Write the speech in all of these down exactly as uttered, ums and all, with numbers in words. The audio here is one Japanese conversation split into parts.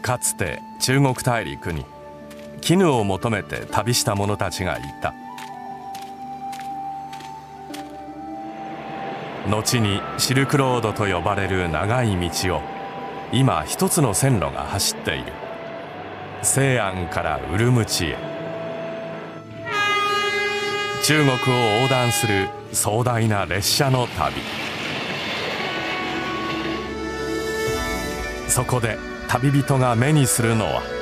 かつて中国大陸に絹を求めて旅した者たちがいた。後にシルクロードと呼ばれる長い道を今一つの線路が走っている。西安からウルムチへ、中国を横断する壮大な列車の旅。そこで旅人が目にするのは、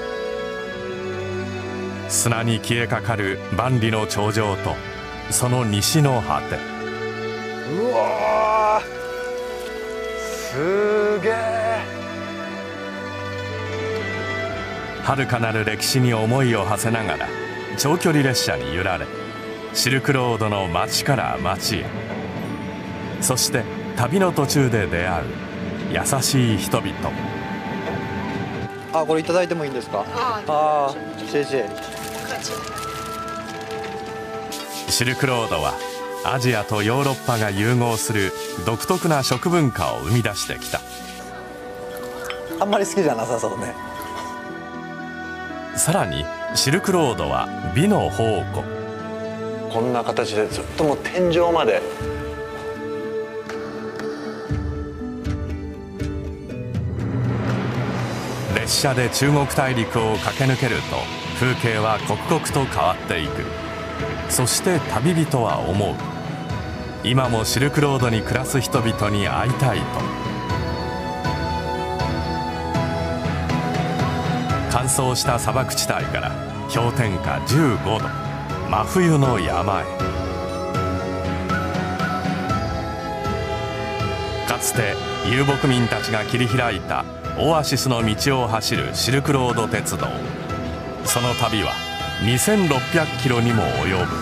砂に消えかかる万里の長城とその西の果て。 うわー、すげえ。 遥かなる歴史に思いを馳せながら長距離列車に揺られ、シルクロードの町から町へ、そして旅の途中で出会う優しい人々。 あ、これいただいてもいいんですか？ああ、谢謝。 シルクロードはアジアとヨーロッパが融合する独特な食文化を生み出してきた。 あんまり好きじゃなさそうね。 さらにシルクロードは美の宝庫。 こんな形でずっともう天井まで。 列車で中国大陸を駆け抜けると風景は刻々と変わっていく。そして旅人は思う。今もシルクロードに暮らす人々に会いたいと。乾燥した砂漠地帯から氷点下じゅうごど、真冬の山へ。かつて遊牧民たちが切り開いたオアシスの道を走るシルクロード鉄道。その旅はにせんろっぴゃくキロにも及ぶ。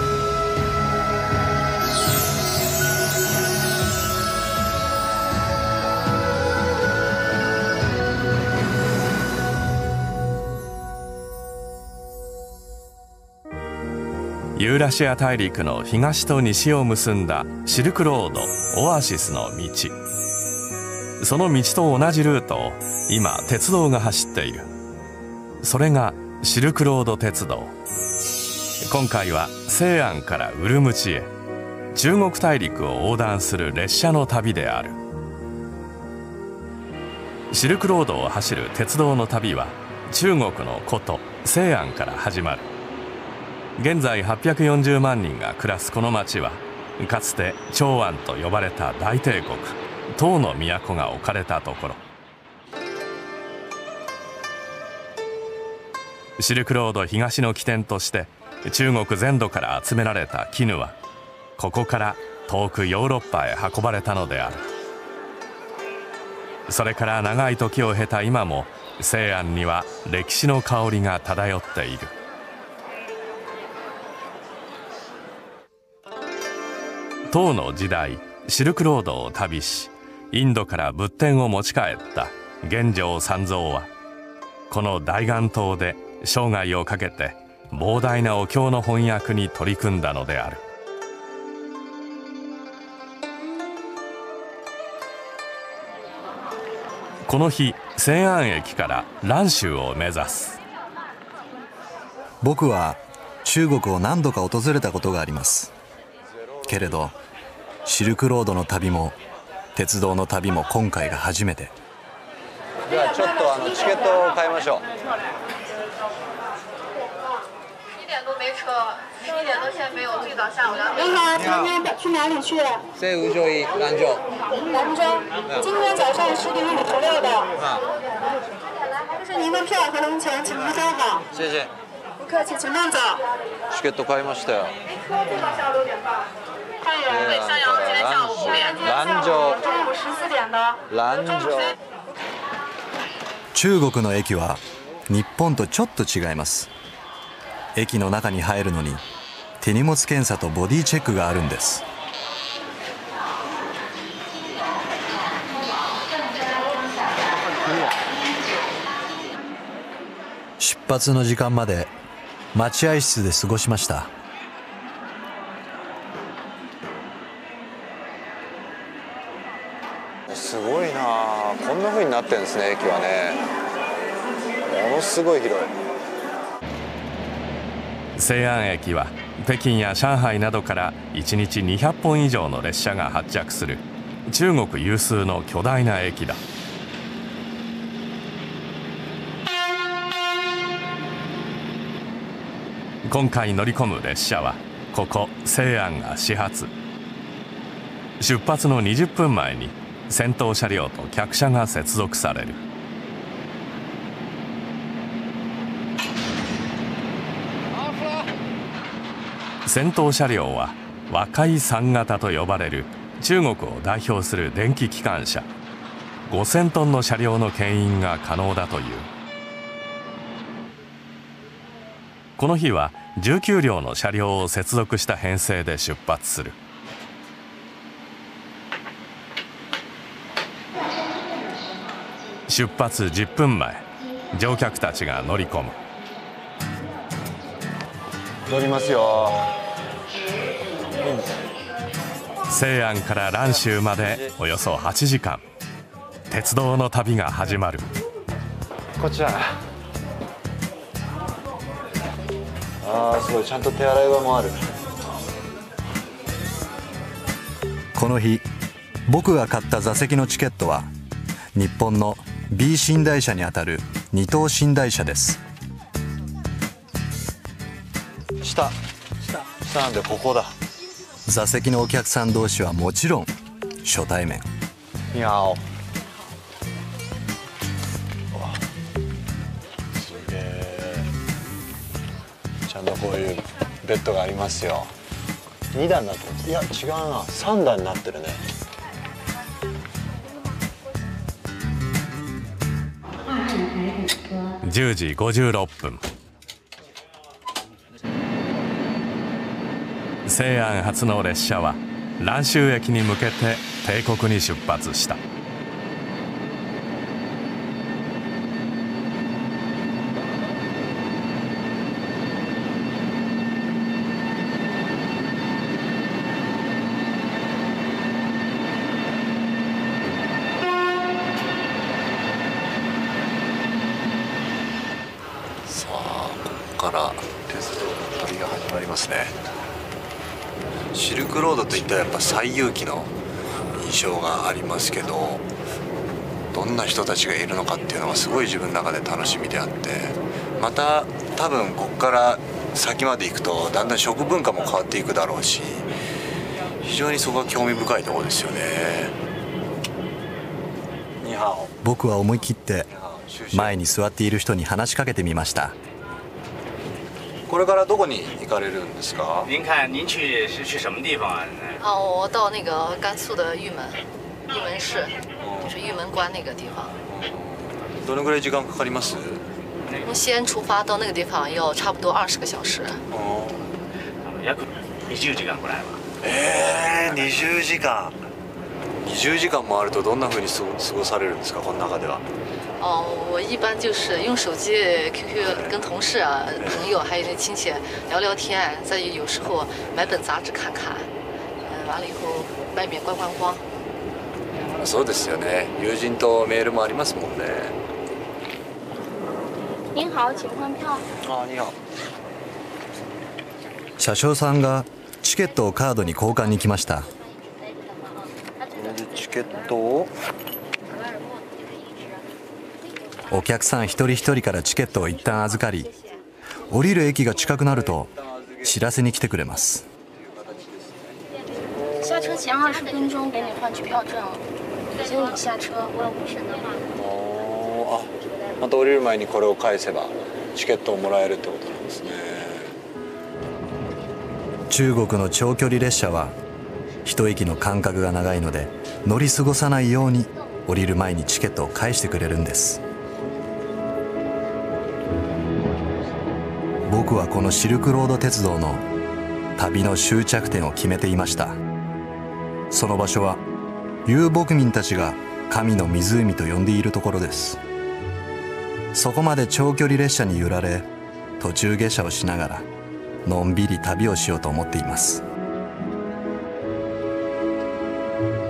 ユーラシア大陸の東と西を結んだシルクロードオアシスの道。その道と同じルートを今鉄道が走っている。それがシルクロード鉄道。今回は西安からウルムチへ、中国大陸を横断する列車の旅である。シルクロードを走る鉄道の旅は中国の古都西安から始まる。現在はっぴゃくよんじゅうまんにんが暮らすこの町は、かつて長安と呼ばれた大帝国唐の都が置かれたところ。シルクロード東の起点として中国全土から集められた絹は、ここから遠くヨーロッパへ運ばれたのである。それから長い時を経た今も西安には歴史の香りが漂っている。唐の時代、シルクロードを旅しインドから仏典を持ち帰った玄奘三蔵は、この大雁塔で生涯をかけて膨大なお経の翻訳に取り組んだのである。この日、西安駅から蘭州を目指す。 僕は中国を何度か訪れたことがあります。けれどシルクロードの旅も鉄道の旅も今回が初めて。 ではちょっとあのチケットを買いましょう。 你好，今天去哪里去？ 西湖州一兰州。 兰州，今天早上十点五十六的。 啊。 这是您的票和零钱，请您收好。 谢谢。 不客气，请慢走。 チケット買いましたよ。蘭州。中午十四点的。蘭州。 中国の駅は日本とちょっと違います。駅の中に入るのに手荷物検査とボディチェックがあるんです。出発の時間まで待合室で過ごしました。 すごいなあ、こんな風になってるんですね、駅はね。 ものすごい広い。 西安駅は北京や上海などからいちにちにひゃっぽん以上の列車が発着する中国有数の巨大な駅だ。今回乗り込む列車はここ西安が始発。出発のにじゅっぷんまえに先頭車両と客車が接続される。先頭車両は若いさん型と呼ばれる中国を代表する電気機関車。ごせんトンの車両の牽引が可能だという。この日はじゅうきゅうりょうの車両を接続した編成で出発する。出発じゅっぷんまえ、乗客たちが乗り込む。 乗りますよ。 西安から蘭州までおよそはちじかん、鉄道の旅が始まる。 こちら。ああ、すごい、ちゃんと手洗い場もある。この日僕が買った座席のチケットは日本の B 寝台車にあたる二等寝台車です。下下なんでここだ。座席のお客さん同士はもちろん初対面。にゃお。すげえ。ちゃんとこういうベッドがありますよ。にだんになってます。いや違うな、さんだんになってるね。 じゅうじごじゅうろっぷん、西安発の列車は蘭州駅に向けて帝国に出発した。 さあ、ここから鉄道の旅が始まりますね。シルクロードといったらやっぱ西遊記の印象がありますけど、どんな人たちがいるのかっていうのがすごい自分の中で楽しみであって、また多分ここから先まで行くとだんだん食文化も変わっていくだろうし、非常にそこが興味深いところですよね。僕は思い切って前に座っている人に話しかけてみました。これからどこに行かれるんですか？ 您看，您去是去什么地方啊？ 啊，我到那个甘肃的玉门，玉门市，就是玉门关那个地方。 どのぐらい時間かかります？ 从西安出发到那个地方要差不多二十个小时。 約にじゅうじかんぐらいは。 ええー、にじゅうじかん。にじゅうじかんもあるとどんな風に過ご過ごされるんですか、この中では？ 哦，我一般就是用手机 Q Q 跟同事啊、朋友还有那亲戚聊聊天，再有时候买本杂志看看，嗯，完了以后外面观观光。 そうですよね。友人とメールもありますもんね。 您好，请换票。 あ、に好。車掌さんがチケットをカードに交換に来ました。これでチケットを。お客さん一人一人からチケットを一旦預かり、降りる駅が近くなると知らせに来てくれます。 下車前二十分鐘給你換取票證。請你下車。 おあ、また降りる前にこれを返せばチケットをもらえるってことなんですね。中国の長距離列車は一駅の間隔が長いので、乗り過ごさないように降りる前にチケットを返してくれるんです。僕はこのシルクロード鉄道の旅の終着点を決めていました。その場所は遊牧民たちが神の湖と呼んでいるところです。そこまで長距離列車に揺られ、途中下車をしながらのんびり旅をしようと思っています。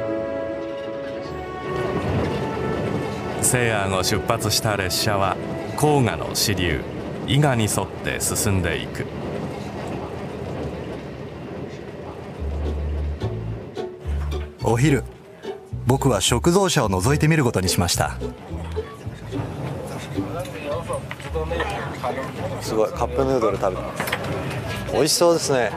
西安を出発した列車は黄河の支流伊賀に沿って進んでいく。 お昼、僕は食堂車を覗いてみることにしました。 すごい、カップヌードル食べてます。美味しそうですね。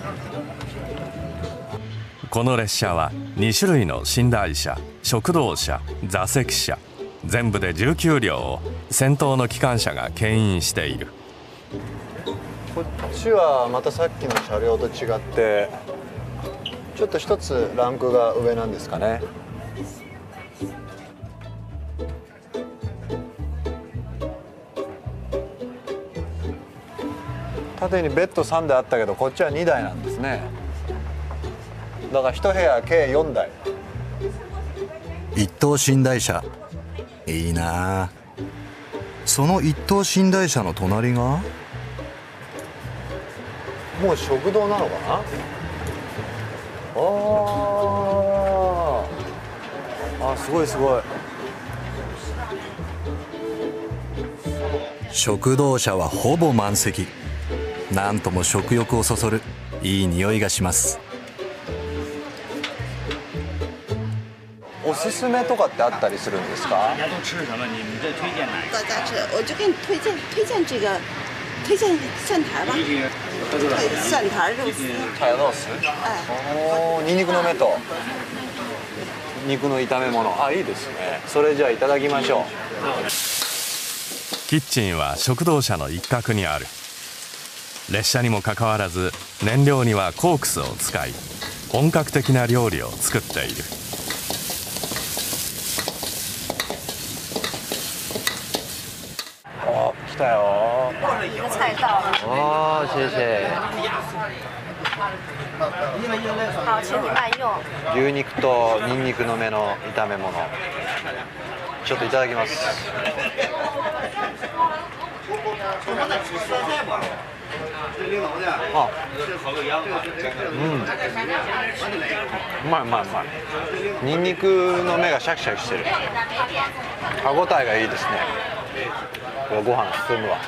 この列車はに種類の寝台車、食堂車、座席車、全部でじゅうきゅう両を先頭の機関車が牽引している。 こっちはまたさっきの車両と違ってちょっと一つランクが上なんですかね。縦にベッドさんだいあったけどこっちはにだいなんですね。だから一部屋計よんだい。 一等寝台車いいなあ。その一等寝台車の隣がもう食堂なのかな。あーあ、すごいすごい。 食堂車はほぼ満席。なんとも食欲をそそるいい匂いがします。 おすすめとかってあったりするんですか？ 大家都吃什么？你们这推荐哪一个？ 大家吃，我就给你推荐推荐这个，推荐蒜苔吧。蒜苔肉丝。 タイロース。 哎。 おお、ニンニクの芽と肉の炒め物。あ、いいですね。それじゃあいただきましょう。 キッチンは食堂車の一角にある。列車にもかかわらず燃料にはコークスを使い本格的な料理を作っている。 あ、来たよ。 一个菜到了。 あー、谢謝。 好，请你慢用。 牛肉とニンニクの芽の炒め物。ちょっといただきます。あ、うん、うまいうまいうまい。ニンニクの芽がシャキシャキしてる。歯ごたえがいいですね。これご飯進むわ。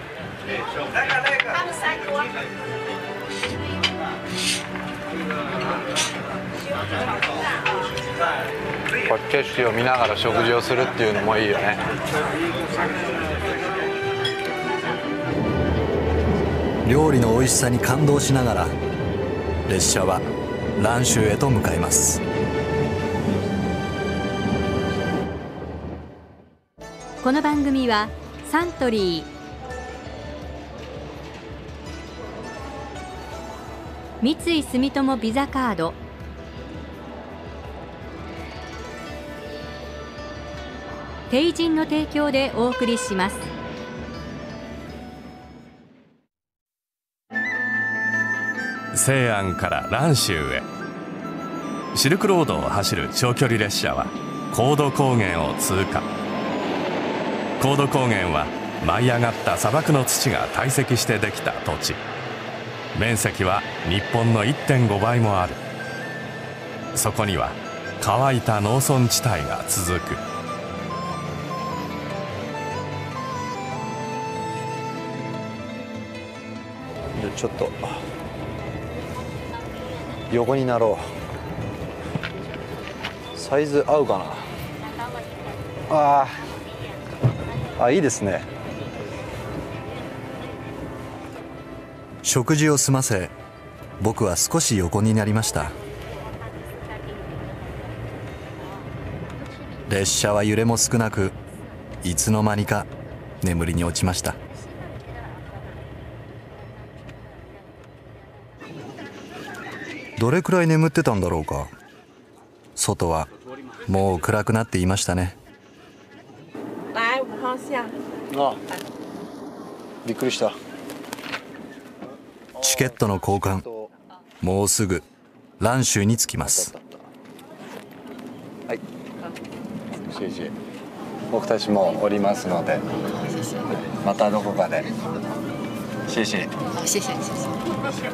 これ景色を見ながら食事をするっていうのもいいよね。 料理の美味しさに感動しながら列車は蘭州へと向かいます。 この番組はサントリー、三井住友ビザカード、テイジンの提供でお送りします。 西安から蘭州へ。シルクロードを走る長距離列車は黄土高原を通過。黄土高原は舞い上がった砂漠の土が堆積してできた土地。面積は日本の いってんご 倍もある。そこには乾いた農村地帯が続く。 ちょっと横になろう。サイズ合うかな。あーあ、いいですね。 食事を済ませ僕は少し横になりました。列車は揺れも少なくいつの間にか眠りに落ちました。どれくらい眠ってたんだろうか。外はもう暗くなっていましたね。 あ、びっくりした。 チケットの交換、もうすぐ蘭州に着きます。 はい、シェイシェイ。僕たちも降りますのでまたどこかで。シェイシェイ。 好，谢谢谢谢。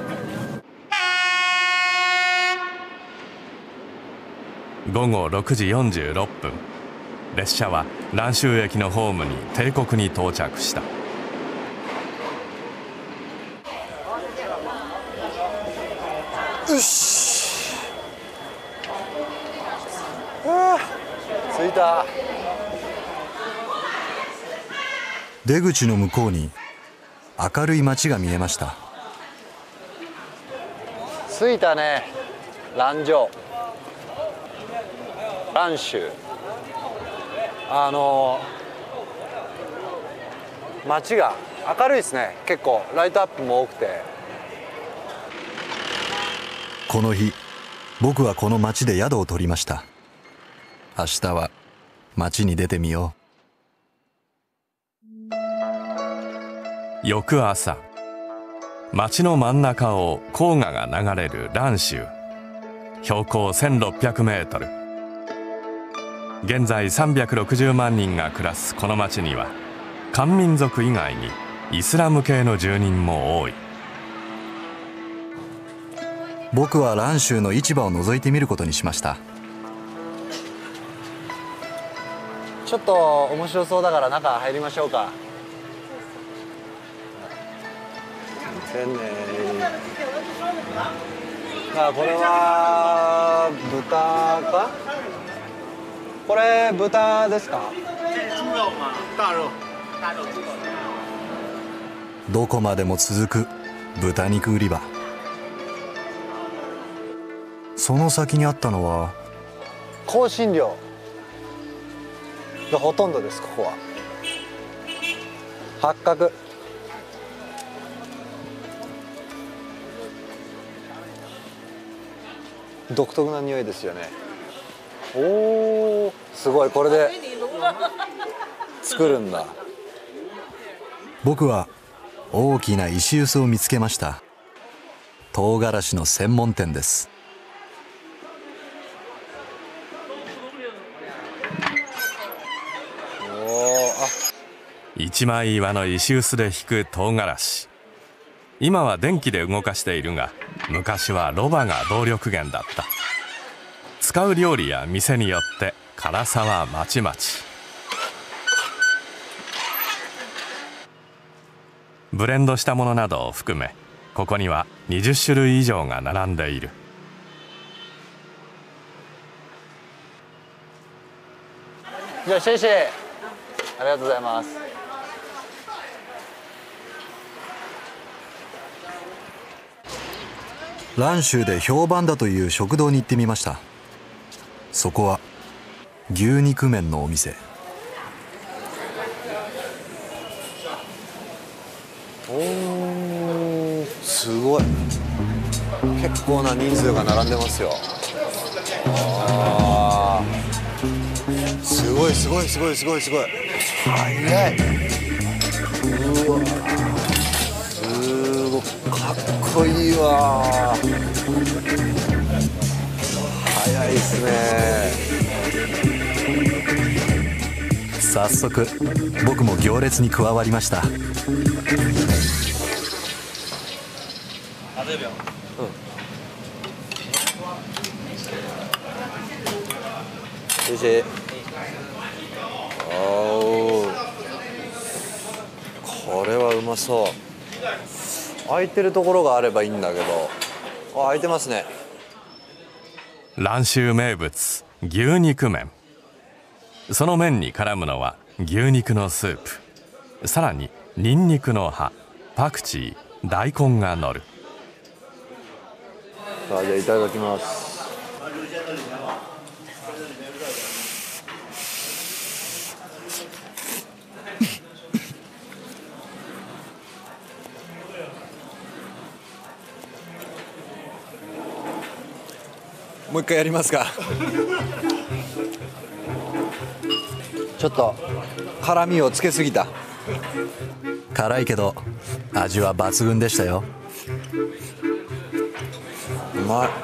午後ろくじよんじゅうろっぷん、 列車は蘭州駅のホームに定刻に到着した。 よし、あー、着いた。 出口の向こうに明るい街が見えました。 着いたね、蘭州。蘭州。あの街が明るいですね。結構ライトアップも多くて。 この日、僕はこの町で宿を取りました。明日は街に出てみよう。翌朝、町の真ん中を黄河が流れる蘭州。標高せんろっぴゃくメートル。現在さんびゃくろくじゅうまんにんが暮らすこの町には、漢民族以外にイスラム系の住人も多い。 僕は蘭州の市場を覗いてみることにしました。 ちょっと面白そうだから中入りましょうか。あ、これは豚か？これ豚ですか？ どこまでも続く豚肉売り場。その先にあったのは香辛料がほとんどです。ここは八角、独特な匂いですよね。おー、すごい。これで作るんだ。 僕は大きな石臼を見つけました。唐辛子の専門店です。 一枚岩の石臼で引く唐辛子。今は電気で動かしているが、昔はロバが動力源だった。使う料理や店によって辛さはまちまち。ブレンドしたものなどを含め、ここにはにじゅっしゅるい以上が並んでいる。 じゃあシェイシェイ、ありがとうございます。 蘭州で評判だという食堂に行ってみました。そこは牛肉麺のお店。 おー、すごい。結構な人数が並んでますよ。あー、すごいすごいすごいすごいすごい。早い。うわ、すごいかっこいいわ。早いっすね。 早速僕も行列に加わりました。 よし。おー、これはうまそう。空いてるところがあればいいんだけど。あ、空いてますね。 蘭州名物牛肉麺。その麺に絡むのは牛肉のスープ、さらにニンニクの葉、パクチー、大根が乗る。 さあ、じゃあいただきます。もう一回やりますか。ちょっと辛みをつけすぎた。 辛いけど味は抜群でしたよ。 うまい。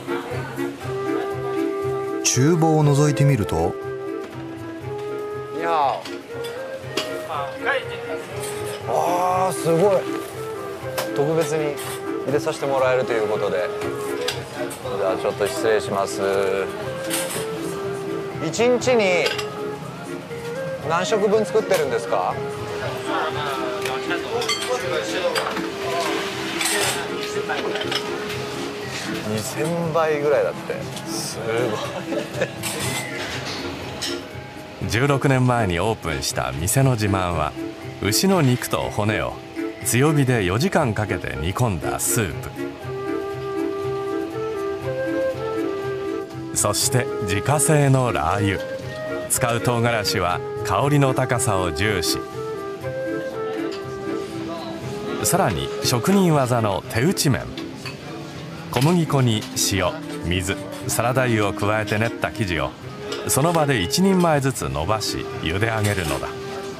厨房を覗いてみると、 にゃお。あー、すごい。特別に入れさせてもらえるということで、じゃあちょっと失礼します。一日に何食分作ってるんですか？にせんばいぐらいだって。すごいじゅうろくねんまえにオープンした店の自慢は、牛の肉と骨を強火でよじかんかけて煮込んだスープ、そして自家製のラー油。使う唐辛子は香りの高さを重視。さらに職人技の手打ち麺。小麦粉に塩、水、サラダ油を加えて練った生地をその場で一人前ずつ伸ばし茹で上げるのだ。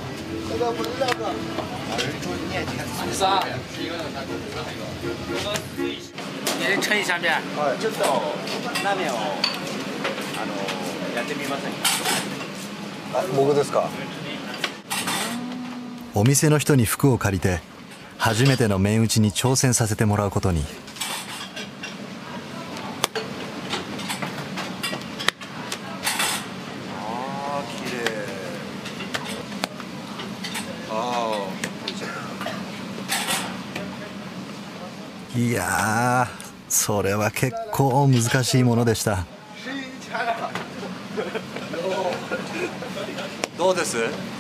盛一下面、ちょっとラーメンをあのやってみませんか？ あ、僕ですか？ お店の人に服を借りて初めての麺打ちに挑戦させてもらうことに。 あー綺麗。あいやー、それは結構難しいものでした。 どうです？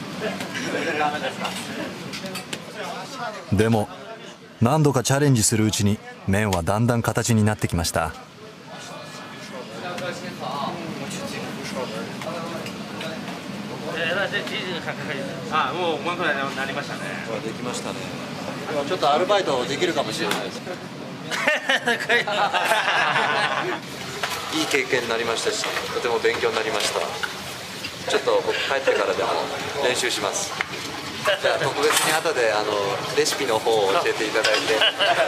でも何度かチャレンジするうちに麺はだんだん形になってきました。 あ、もううまくなりましたね。 できましたね。ちょっとアルバイトできるかもしれないです。いい経験になりましたし、とても勉強になりました。ちょっと僕帰ってからでも練習します。じゃあ特別に後であのレシピの方を教えていただいて。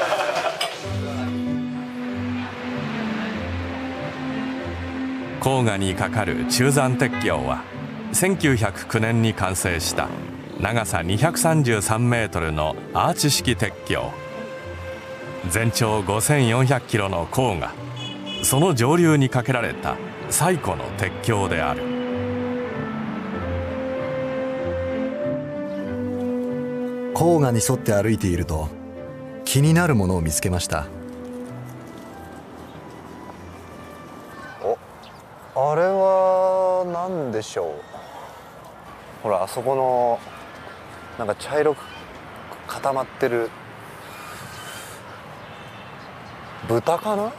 黄河に架かる中山鉄橋はせんきゅうひゃくきゅうねんに完成した長さにひゃくさんじゅうさんメートルのアーチ式鉄橋。全長ごせんよんひゃくキロの黄河、その上流に架けられた最古の鉄橋である。 黄河に沿って歩いていると気になるものを見つけました。 お、あれは何でしょう。ほら、あそこのなんか茶色く固まってる豚かな。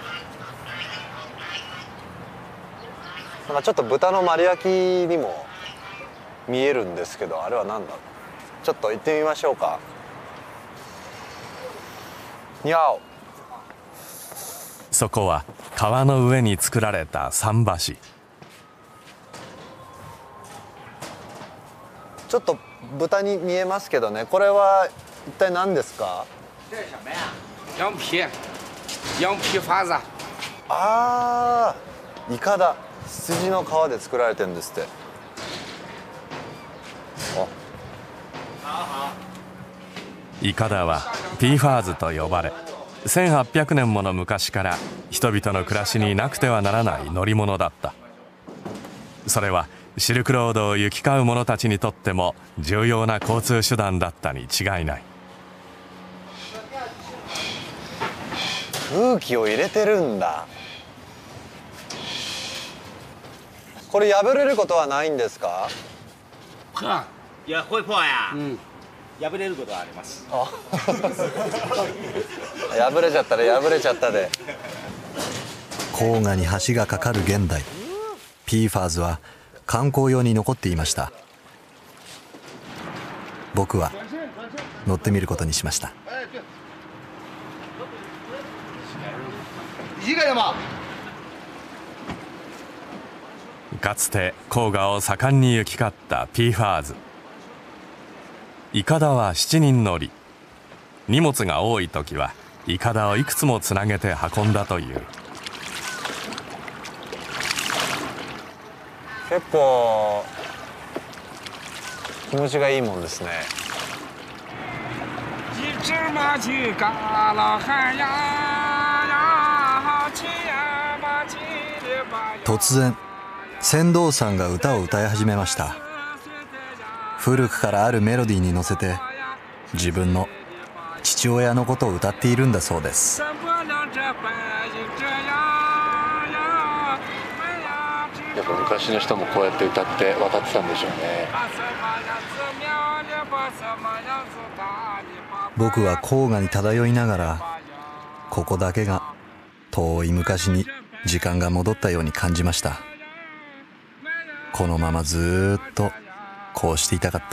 なんかちょっと豚の丸焼きにも見えるんですけど、あれは何だろう。ちょっと行ってみましょうか。にゃお。 そこは川の上に作られた桟橋。 ちょっと豚に見えますけどね、これは一体何ですか？ 羊皮、羊皮筏子。 ああ、イカだ。羊の皮で作られてるんですって。 イカダはピーファーズと呼ばれ、せんはっぴゃくねんもの昔から人々の暮らしになくてはならない乗り物だった。それはシルクロードを行き交う者たちにとっても重要な交通手段だったに違いない。 空気を入れてるんだ。これ破れることはないんですか？ いや、会破や。うん。破れることはあります。 あ破れちゃったら破れちゃったで。 黄河に橋が架かる現代、ピーファーズは観光用に残っていました。僕は乗ってみることにしました。 かつて黄河を盛んに行き交ったピーファーズ。イカダはしちにん乗り。荷物が多い時はイカダをいくつもつなげて運んだという。 結構気持ちがいいもんですね。 突然船頭さんが歌を歌い始めました。 古くからあるメロディーに乗せて自分の父親のことを歌っているんだそうです。 やっぱ昔の人もこうやって歌って渡ってたんでしょうね。 僕は黄河に漂いながらここだけが遠い昔に時間が戻ったように感じました。このままずーっとこうしていたかった。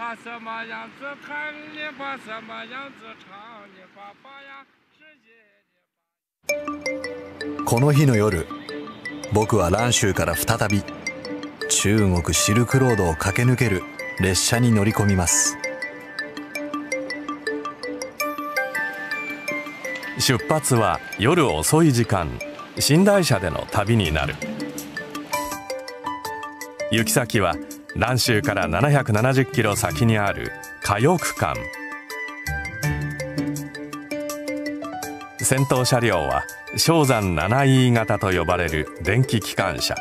この日の夜、僕は蘭州から再び中国シルクロードを駆け抜ける列車に乗り込みます。 出発は夜遅い時間、寝台車での旅になる。行き先は蘭州からななひゃくななじゅっキロ先にある嘉翼館。先頭車両は蕭山 ななイー 型と呼ばれる電気機関車。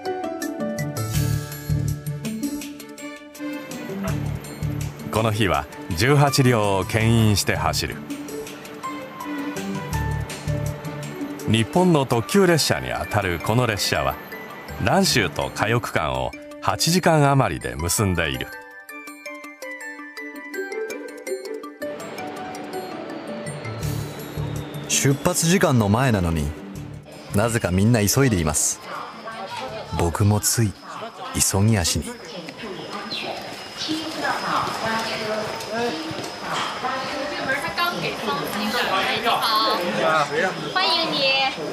この日はじゅうはちりょうを牽引して走る。日本の特急列車にあたるこの列車は蘭州と嘉翼間をはちじかん余りで結んでいる。 出発時間の前なのになぜかみんな急いでいます。僕もつい急ぎ足に。 欢迎你。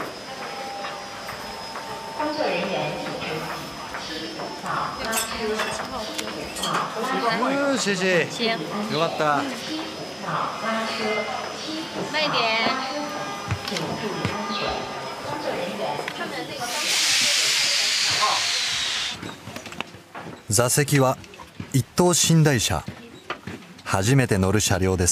うん、谢谢。よかった。 慢一点。 座席は一等寝台車。初めて乗る車両です。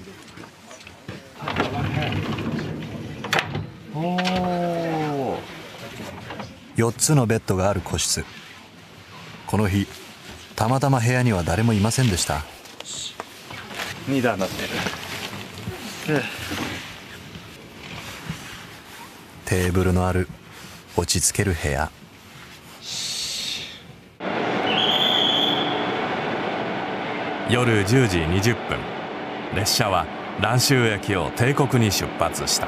よっつのベッドがある個室。この日たまたま部屋には誰もいませんでした。 にだんなってる。 テーブルのある落ち着ける部屋。 夜じゅうじにじゅっぷん、列車は蘭州駅を帝国に出発した。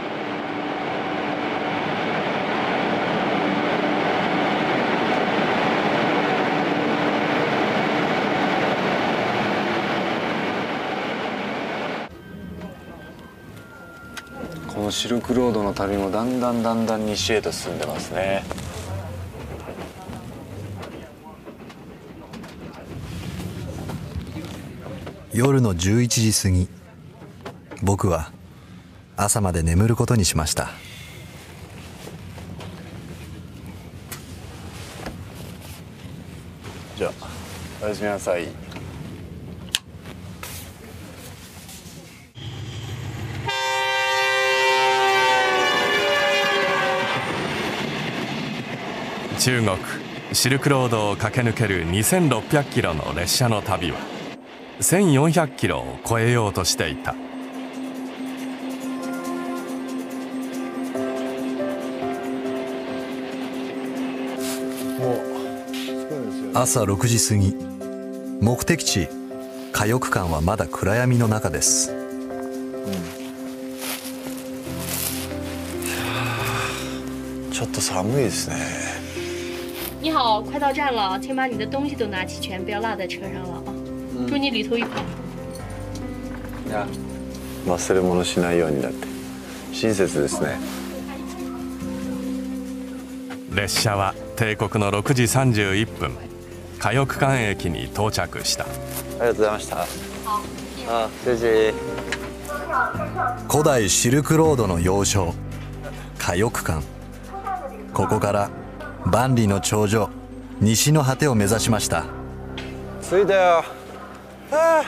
このシルクロードの旅もだんだんだんだん西へと進んでますね。 夜のじゅういちじ過ぎ、僕は朝まで眠ることにしました。 じゃあおやすみなさい。 中国シルクロードを駆け抜けるにせんろっぴゃくキロの列車の旅はせんよんひゃくキロを超えようとしていた。 朝ろくじ過ぎ、目的地嘉翼館はまだ暗闇の中です。うん、 ちょっと寒いですね。 你好，快到站了，请把你的东西都拿齐全，不要落在车上了啊！祝你旅途愉快。 いや、忘れ物しないようにだって。親切ですね。 列車は帝国のろくじさんじゅういっぷん、嘉翼館駅に到着した。ありがとうございました。あ、谢謝。 古代シルクロードの要衝嘉翼館。ここから万里の長城、西の果てを目指しました。 着いたよ。はあ、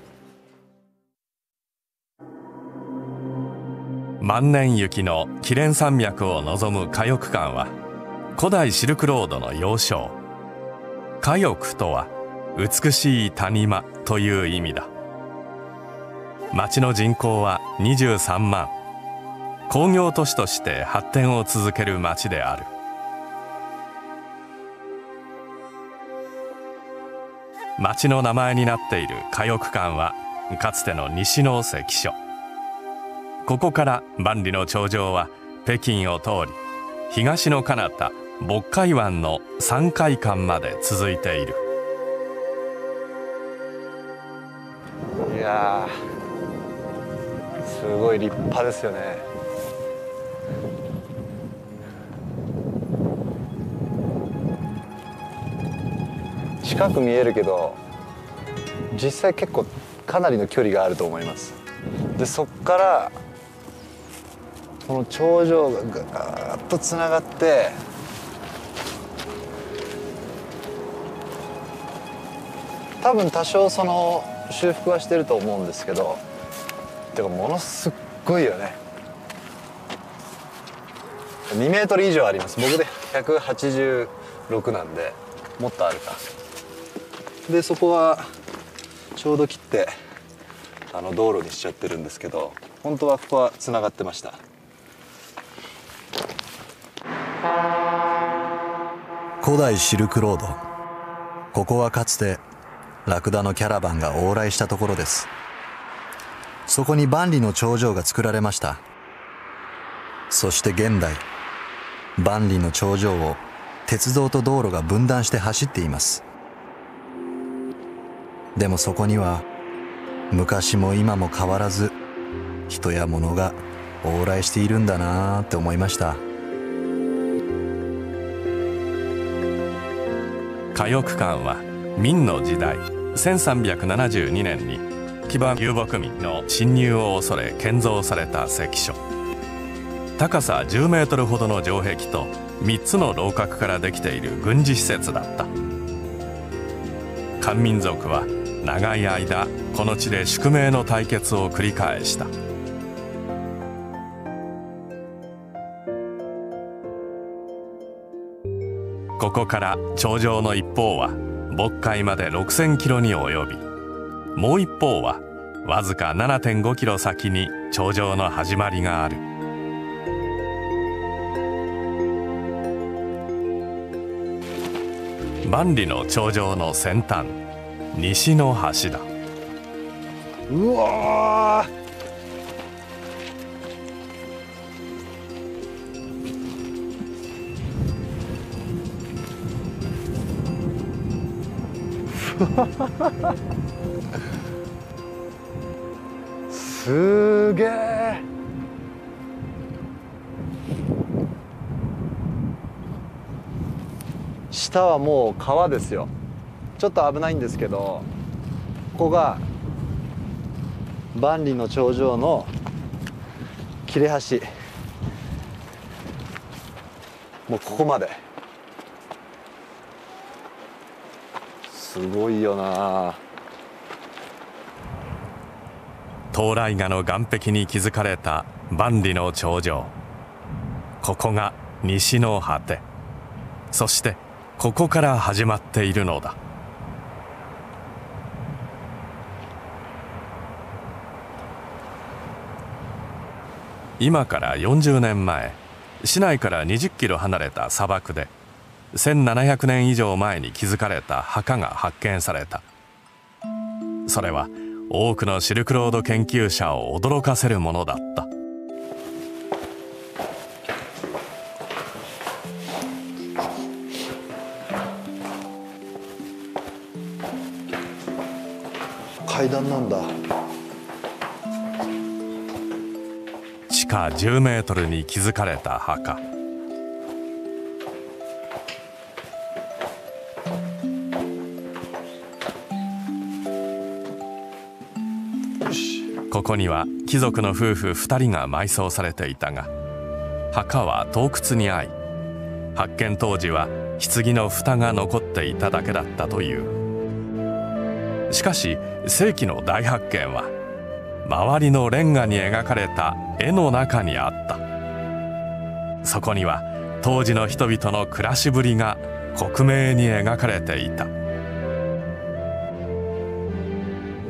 万年雪の祁連山脈を望む嘉翼館は古代シルクロードの要衝。嘉翼とは美しい谷間という意味だ。町の人口はにじゅうさんまん。工業都市として発展を続ける町である。町の名前になっている嘉翼館はかつての西の関所。ここから万里の長城は北京を通り、東の彼方渤海湾の山海関まで続いている。 いやー、すごい立派ですよね。近く見えるけど実際結構かなりの距離があると思います。でそっからこの頂上がガーッとつながって、多分多少その修復はしてると思うんですけど、てかものすっごいよね。にメートル以上あります。僕でひゃくはちじゅうろくなんでもっとあるか。でそこはちょうど切ってあの道路にしちゃってるんですけど、本当はここはつながってました。 古代シルクロード、ここはかつてラクダのキャラバンが往来したところです。そこに万里の長城が作られました。そして現代、万里の長城を鉄道と道路が分断して走っています。でもそこには昔も今も変わらず人や物が往来しているんだなーって思いました。 嘉翼館は明の時代せんさんびゃくななじゅうにねんに騎馬遊牧民の侵入を恐れ建造された関所。高さじゅうメートルほどの城壁とみっつの楼閣からできている軍事施設だった。漢民族は長い間この地で宿命の対決を繰り返した。ここから長城の一方は渤海までろくせんキロに及び、もう一方はわずか ななてんごキロ先に長城の始まりがある。万里の長城の先端、西の端だ。 うわー、すげえ。下はもう川ですよ。ちょっと危ないんですけど、ここが万里の長城の切れ端、もうここまで。すごいよな。 東莱河の岸壁に築かれた万里の長城。ここが西の果て、そしてここから始まっているのだ。今からよんじゅうねんまえ、市内からにじゅっキロ離れた砂漠でせんななひゃくねん以上前に築かれた墓が発見された。それは多くのシルクロード研究者を驚かせるものだった。 階段なんだ。 地下じゅうメートルに築かれた墓。ここには貴族の夫婦ふたりが埋葬されていたが、墓は盗掘に遭い、発見当時は棺の蓋が残っていただけだったという。しかし世紀の大発見は周りのレンガに描かれた絵の中にあった。そこには当時の人々の暮らしぶりが克明に描かれていた。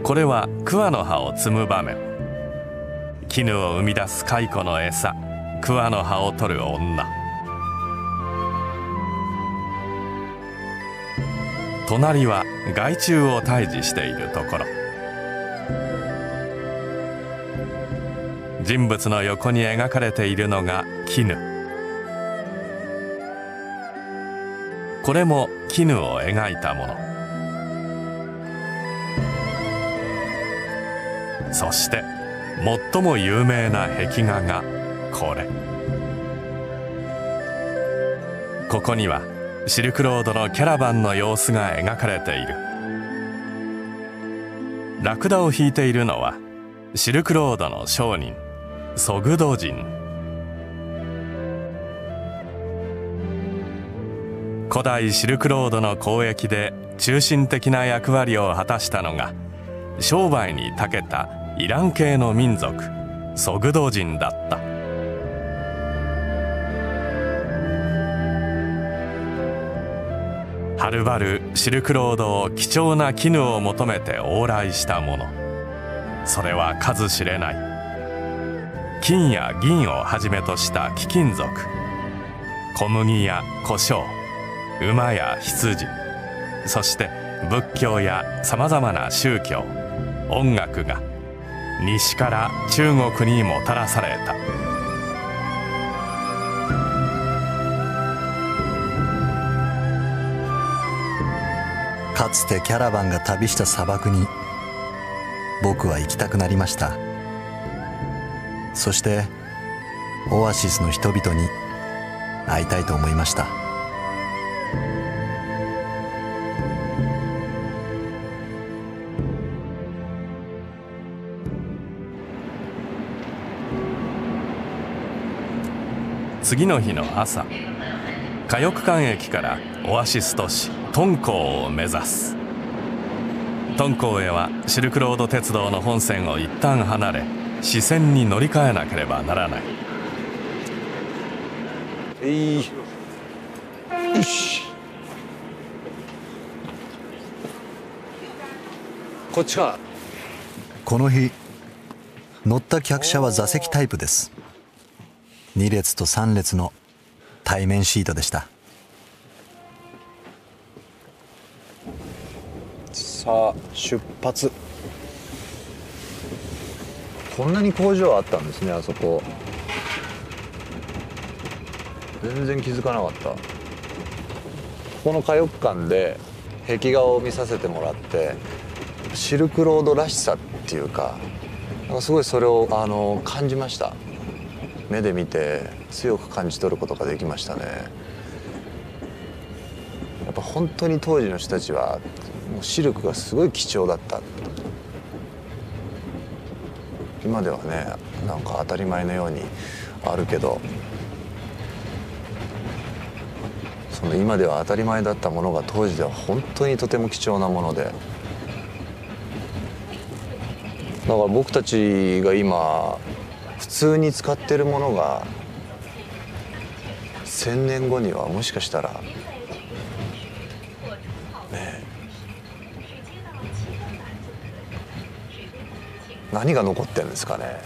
これは桑の葉を摘む場面。絹を生み出す蚕の餌、桑の葉を取る女。隣は害虫を退治しているところ。人物の横に描かれているのが絹。これも絹を描いたもの。そして最も有名な壁画がこれ。ここにはシルクロードのキャラバンの様子が描かれている。ラクダを引いているのはシルクロードの商人ソグド人。古代シルクロードの交易で中心的な役割を果たしたのが商売に長けたイラン系の民族ソグド人だった。はるばるシルクロードを貴重な絹を求めて往来したもの。それは数知れない金や銀をはじめとした貴金属、小麦や胡椒、馬や羊、そして仏教やさまざまな宗教、音楽が西から中国にもたらされた。 かつてキャラバンが旅した砂漠に僕は行きたくなりました。そしてオアシスの人々に会いたいと思いました。 次の日の朝、カヨクカン駅からオアシス都市トンコーを目指す。トンコーへはシルクロード鉄道の本線を一旦離れ、支線に乗り換えなければならない。 えい、よし、こっちか。 この日乗った客車は座席タイプです。に列とさん列の対面シートでした。 さあ出発。こんなに工場あったんですね、あそこ。全然気づかなかった。ここの火浴館で壁画を見させてもらって、シルクロードらしさっていうか、なんかすごいそれをあの感じました。目で見て強く感じ取ることができましたね。やっぱ本当に当時の人たちはもうシルクがすごい貴重だった。今ではね、なんか当たり前のようにあるけど、その今では当たり前だったものが当時では本当にとても貴重なもので、だから僕たちが今普通に使ってるものが千年後にはもしかしたらねえ、何が残ってるんですかね。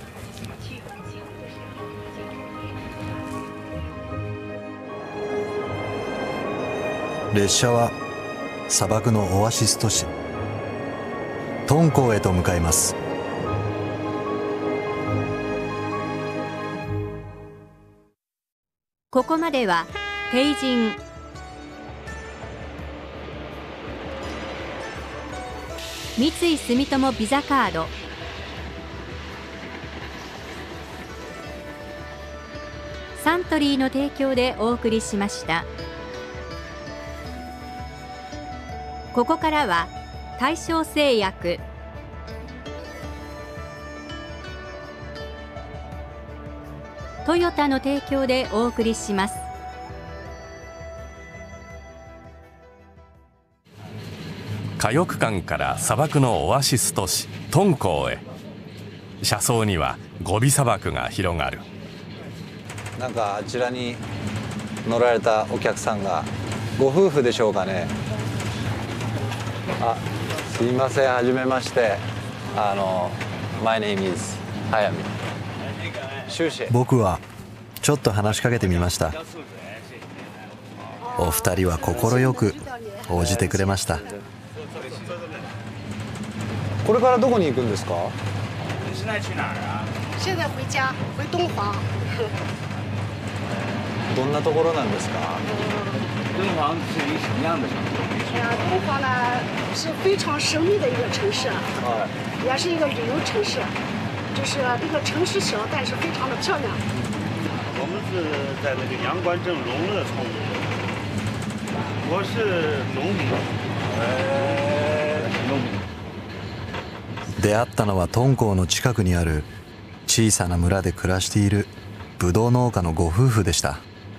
列車は砂漠のオアシス都市トンコーへと向かいます。 ここまでは帝人三井住友ビザカードサントリーの提供でお送りしました。ここからは大正製薬、トヨタの提供でお送りします。 カヨク間から砂漠のオアシス都市トンコーへ。車窓にはゴビ砂漠が広がる。 なんかあちらに乗られたお客さんがご夫婦でしょうかね。あ、すいません、はじめまして。 あの My name is 早見。 僕はちょっと話しかけてみました。お二人は快く応じてくれました。 これからどこに行くんですか？ 现在回家，回东皇。 どんなところなんですか？ 敦煌是一什么样的城市？ 哎呀，东皇呢是非常神秘的一个城市，也是一个旅游城市。就是这个城市小，但是非常的漂亮。 我们是在那个阳关镇龙乐村，我是农民。 农民。 出会ったのは敦煌の近くにある小さな村で暮らしているブドウ農家のご夫婦でした。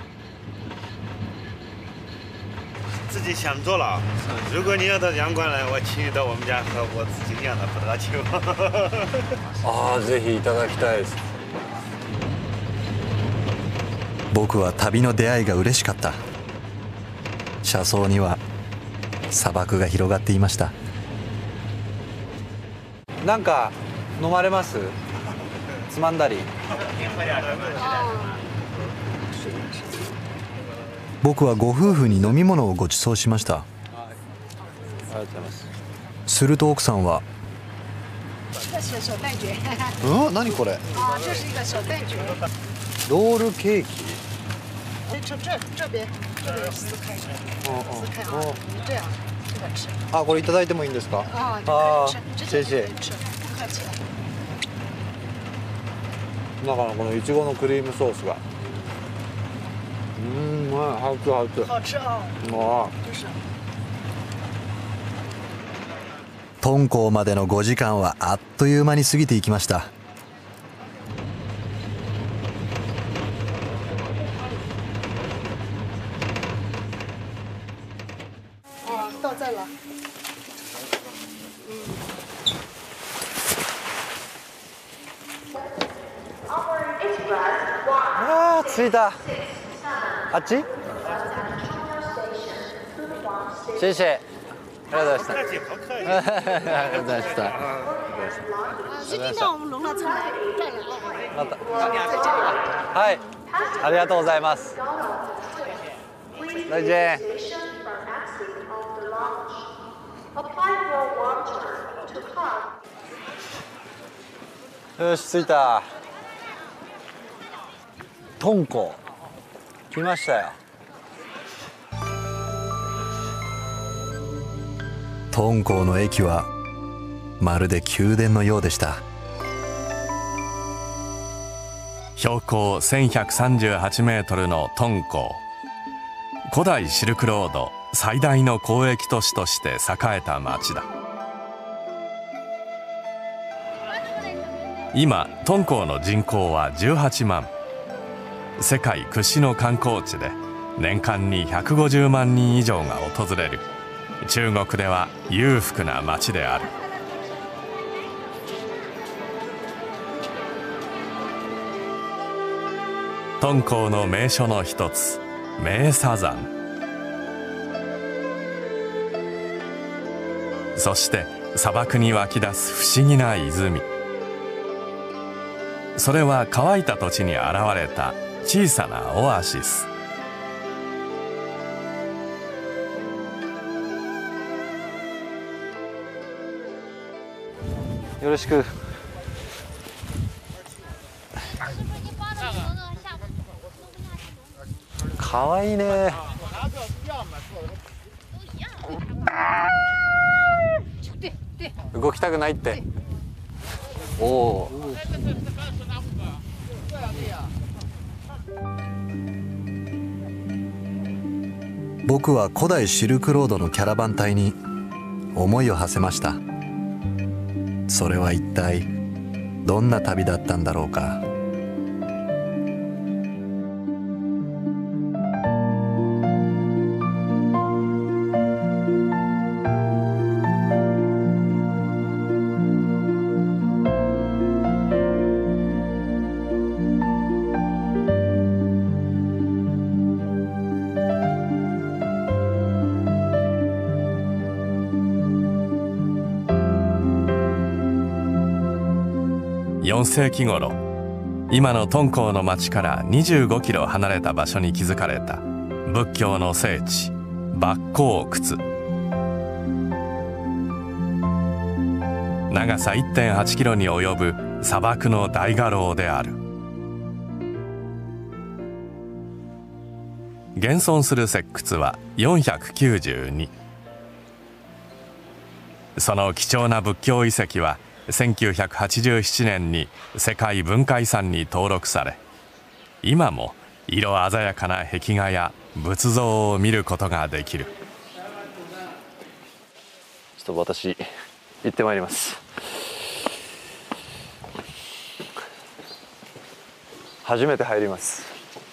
自己想做了，如果你要到阳关来，我请你到我们家喝我自己酿的葡萄酒。 ああ、ぜひいただきたいです。 僕は旅の出会いが嬉しかった。車窓には砂漠が広がっていました。 なんか飲まれます？つまんだり。 僕はご夫婦に飲み物をご馳走しました。 ありがとうございます。 すると奥さんはうん、何これ？ロールケーキ。あ、これいただいてもいいんですか？ああ、谢谢。中のこのいちごのクリームソースが。うん、うまい。好吃好吃。好吃啊。ああ。 敦煌までのごじかんはあっという間に過ぎていきました。 ああ、着いた。あっち？谢谢。ありがとうございました。ありがとうございました。 今天到我们龙乐村来转了啊。 また。はい。ありがとうございます。再见。よし、着いた。敦煌。来ましたよ。 敦煌の駅はまるで宮殿のようでした。 標高せんひゃくさんじゅうはちメートルの敦煌。古代シルクロード最大の交易都市として栄えた町だ。今敦煌の人口はじゅうはちまん。世界屈指の観光地で年間にひゃくごじゅうまんにん以上が訪れる中国では裕福な町である。敦煌の名所の一つ名沙山、そして砂漠に湧き出す不思議な泉。それは乾いた土地に現れた小さなオアシス。 よろしく。かわいいね。動きたくないって。おお。 僕は古代シルクロードのキャラバン隊に思いを馳せました。それは一体どんな旅だったんだろうか。 よんせいき頃、今の敦煌の町からにじゅうごキロ離れた場所に築かれた仏教の聖地莫高窟。長さ いってんはちキロに及ぶ砂漠の大画廊である。現存する石窟はよんひゃくきゅうじゅうに。その貴重な仏教遺跡はせんきゅうひゃくはちじゅうななねんに世界文化遺産に登録され、今も色鮮やかな壁画や仏像を見ることができる。 ちょっと私行ってまいります。初めて入ります。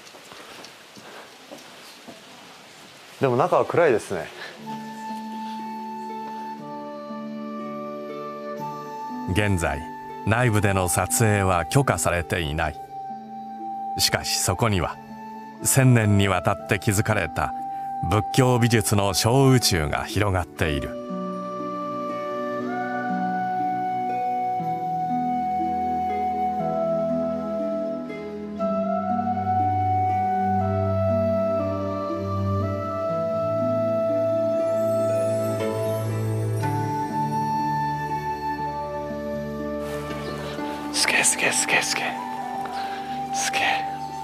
でも中は暗いですね。 現在内部での撮影は許可されていない。しかしそこには千年にわたって築かれた仏教美術の小宇宙が広がっている。 すげえすげえすげえすげえすげえ。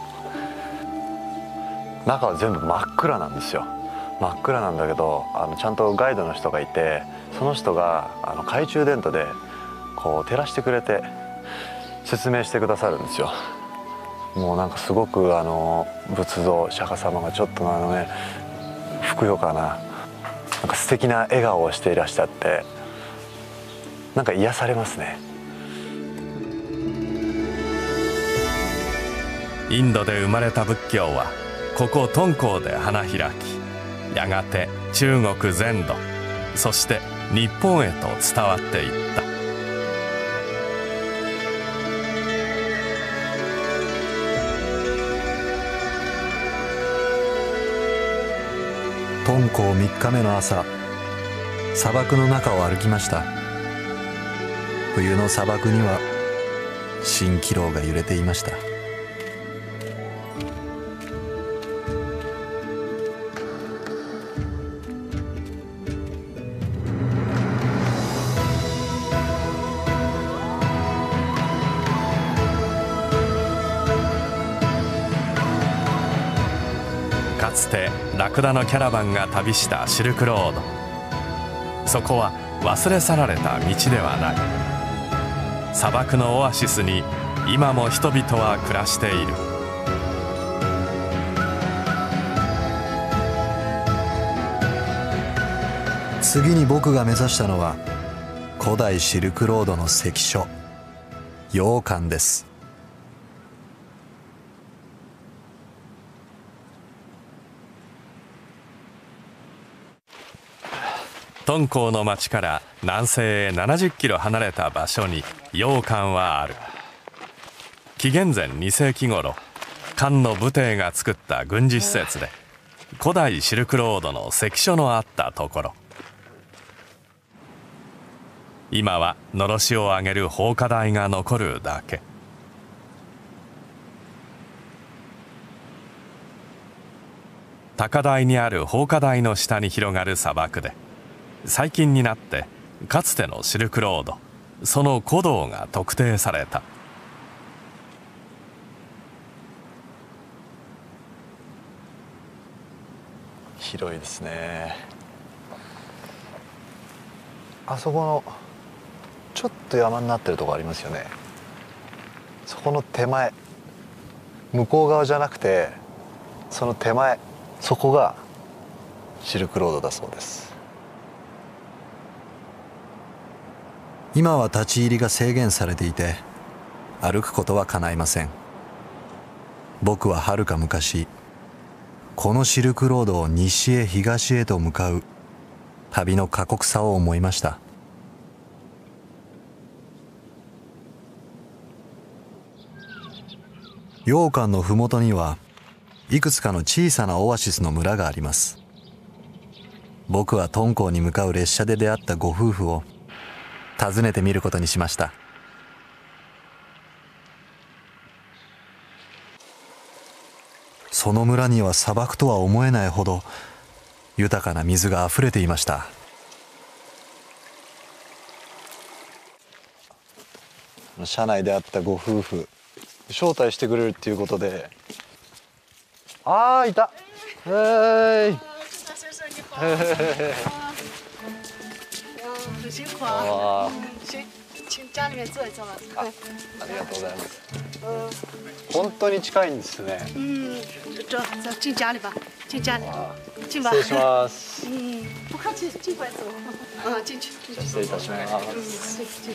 中は全部真っ暗なんですよ。真っ暗なんだけど、あのちゃんとガイドの人がいて、その人があの懐中電灯でこう照らしてくれて説明してくださるんですよ。もうなんかすごくあの仏像釈迦様がちょっとあのねふくよかな、なんか素敵な笑顔をしていらっしゃって、なんか癒されますね。 インドで生まれた仏教はここ敦煌で花開き、やがて中国全土、そして日本へと伝わっていった。 敦煌みっかめの朝、砂漠の中を歩きました。冬の砂漠には蜃気楼が揺れていました。 かつてラクダのキャラバンが旅したシルクロード。そこは忘れ去られた道ではない。砂漠のオアシスに今も人々は暮らしている。 次に僕が目指したのは古代シルクロードの関所、羊羹です。 敦煌の町から南西へななじゅっキロ離れた場所に羊羹はある。紀元前にせいき頃、漢の武帝が作った軍事施設で古代シルクロードの関所のあったところ。今はのろしを上げる放火台が残るだけ。高台にある放火台の下に広がる砂漠で、最近になってかつてのシルクロード、その古道が特定された。 広いですね。あそこのちょっと山になってるとこありますよね。そこの手前、向こう側じゃなくてその手前、そこがシルクロードだそうです。 今は立ち入りが制限されていて歩くことは叶いません。僕ははるか昔、このシルクロードを西へ東へと向かう旅の過酷さを思いました。羊羹の麓にはいくつかの小さなオアシスの村があります。僕は敦煌に向かう列車で出会ったご夫婦を訪ねてみることにしました。 その村には砂漠とは思えないほど豊かな水があふれていました。車内で会ったご夫婦招待してくれるっていうことで、あーいた、はい。 很辛苦啊。行，请家里面坐一坐吧。 あ、ありがとうございます。本当に近いんですね。 嗯，走走进家里吧，进家里，进吧。 失礼します。 嗯，不客气，尽快走。嗯，进去。 失礼いたします。 嗯，进进。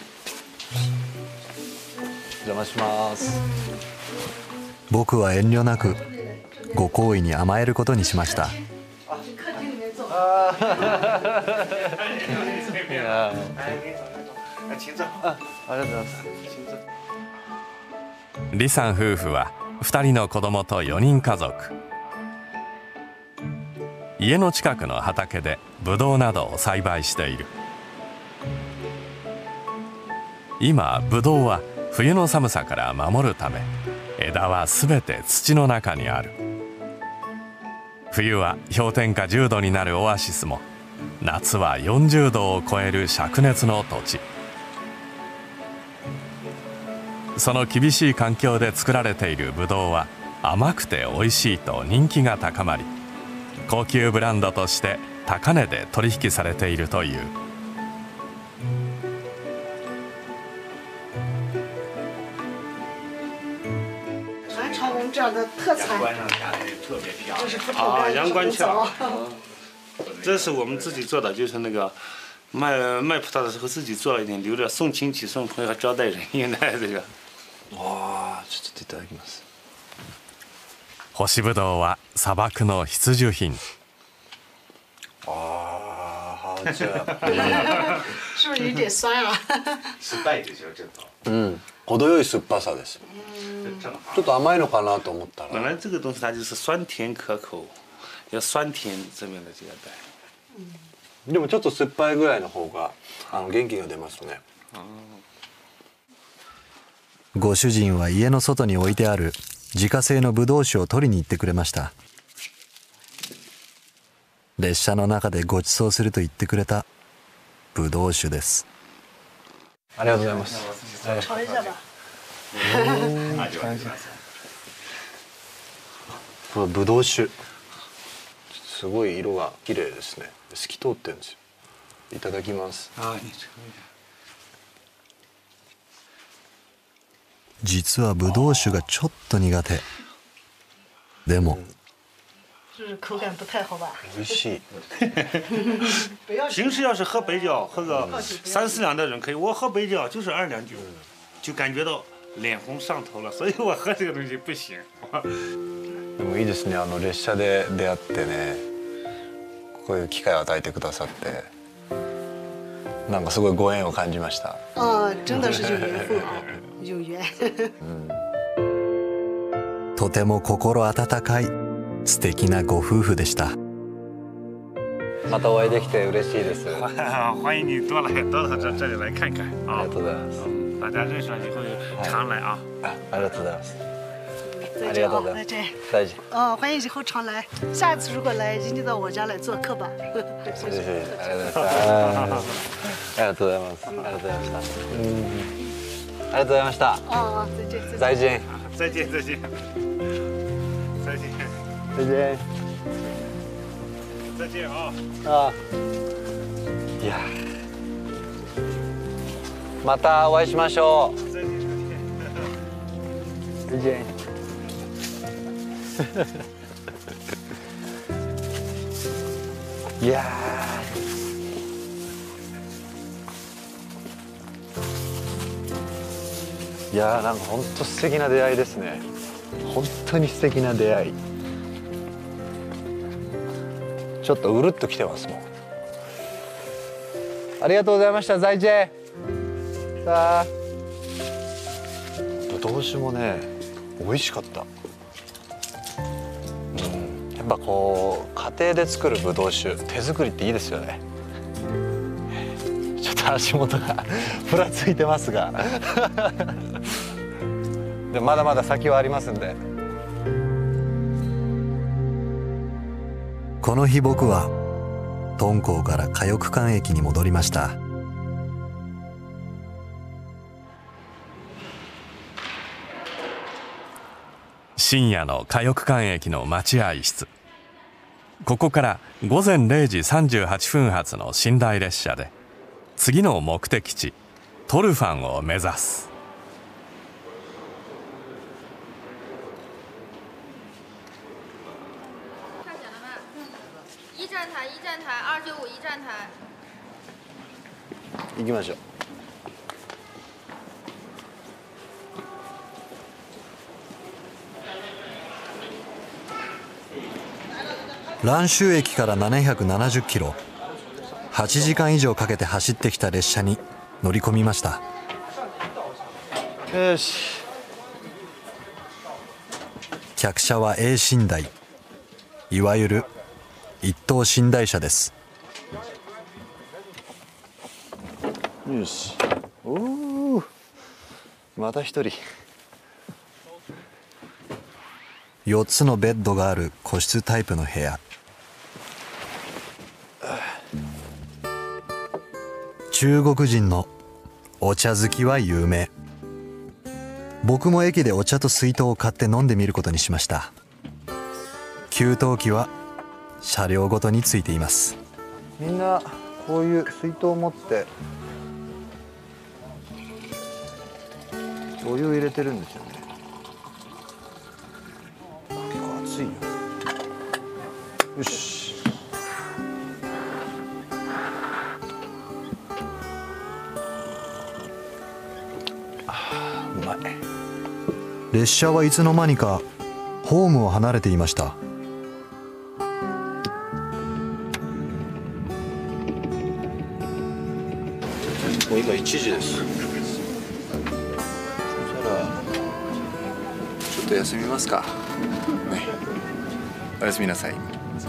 お邪魔します。 僕は遠慮なくご好意に甘えることにしました。 李さん夫婦はふたりの子供とよにん家族。家の近くの畑でブドウなどを栽培している。今ブドウは冬の寒さから守るため枝はすべて土の中にある。冬は氷点下じゅうどになるオアシスも夏はよんじゅうどを超える灼熱の土地。その厳しい環境で作られているブドウは甘くておいしいと人気が高まり、高級ブランドとして高値で取引されているという。 这样的特产就是葡萄干、 阳关枣。 这是我们自己做的，就是那个卖卖葡萄的时候自己做了一点，留着送亲戚、送朋友和招待人用的这个。 わあ、ちょっといただきます。 干しぶどうは砂漠の必需品。 ああ、好吃。 是不是有点酸啊？ 失败でしょちょっと。 うん、程よい酸っぱさです。ちょっと甘いのかなと思ったら。 本来这个东西它就是酸甜可口，要酸甜这边的这个带。 でもちょっと酸っぱいぐらいの方があの元気が出ますね。 ご主人は家の外に置いてある自家製のブドウ酒を取りに行ってくれました。列車の中でご馳走すると言ってくれたブドウ酒です。 ありがとうございます。 尝一下吧。 このブドウ酒すごい色が綺麗ですね。透き通ってるんですよ。いただきます。 実はブドウ酒がちょっと苦手。でも是口感不太好吧？ 美味しい。 平时要是喝白酒，喝个三四两的人可以，我喝白酒就是二两酒，就感觉到脸红上头了，所以我喝这个东西不行。 でもいいですね。あの列車で出会ってね、こういう機会を与えてくださって、なんかすごいご縁を感じました。 あ、真的是有缘分啊，有缘。 とても心温かい素敵なご夫婦でした。 またお会いできて嬉しいです。 欢迎你多来多到这这里来看看啊！ ありがとうございます。 大家认识了以后常来啊！ あ、ありがとうございます。 再见啊，再见。 再见。 哦，欢迎以后常来。下一次如果来，一定到我家来做客吧。 谢谢，ありがとうございます。ありがとうございます。ありがとうございました。ありがとうございました。 哦，再见。 再见。 再见，再见。再见。 再见。 再见啊！ あ、いや、またお会いしましょう。 再见， 再见。いやー、いやー、なんか本当素敵な出会いですね。本当に素敵な出会い。ちょっとうるっときてますもん。ありがとうございました。在地さあ、ぶどう酒もね美味しかった。うん、やっぱこう家庭で作るぶどう酒、手作りっていいですよね。ちょっと足元がふらついてますがでまだまだ先はありますんで。 この日僕は敦煌から嘉翼館駅に戻りました。 深夜の嘉翼館駅の待合室。ここからごぜんれいじさんじゅうはっぷん発の寝台列車で次の目的地トルファンを目指す。 行きましょう。 蘭州駅からななひゃくななじゅっキロ、はちじかん以上かけて走ってきた列車に乗り込みました。 よし。 客車は A 寝台、いわゆる一等寝台車です。 よし。おお、また一人。 よっつのベッドがある個室タイプの部屋。中国人のお茶好きは有名。僕も駅でお茶と水筒を買って飲んでみることにしました。給湯器は車両ごとについています。 みんなこういう水筒を持ってお湯を入れてるんですよね。結構熱いよ。よし。うまい。 列車はいつの間にかホームを離れていました。 もう今いちじです。そしたらちょっと休みますか、ね、おやすみなさい。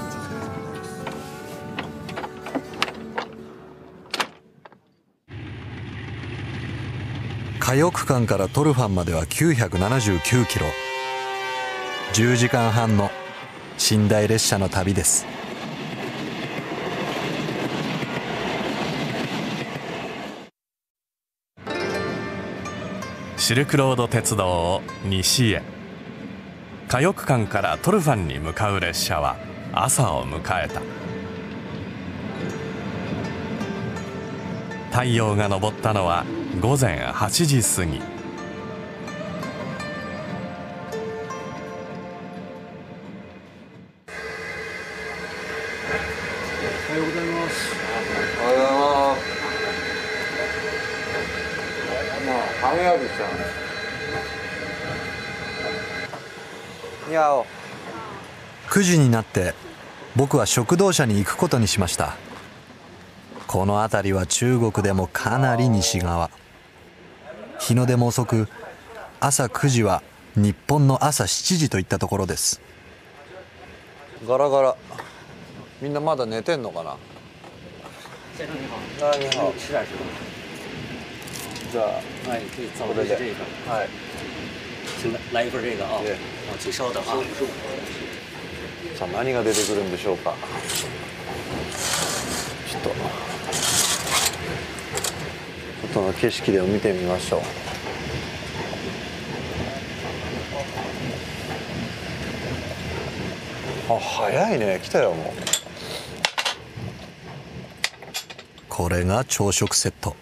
嘉翼館からトルファンまではきゅうひゃくななじゅうきゅうキロ、じゅうじかんはんの寝台列車の旅です。 シルクロード鉄道を西へ。嘉翼館からトルファンに向かう列車は朝を迎えた。太陽が昇ったのはごぜんはちじ過ぎ。 おはようございます。おはようございます。まあ早くした。にゃお。 くじになって僕は食堂車に行くことにしました。この辺りは中国でもかなり西側。日の出も遅く、朝くじは日本の朝しちじといったところです。 ガラガラ。みんなまだ寝てんのかな。あ、你好。吃点什么？じゃあ、 はい、これで。はい。 请来一份这个啊。哦，请稍等啊。 さあ何が出てくるんでしょうか。ちょっと外の景色でも見てみましょう。あ、早いね。来たよもう。 これが朝食セット。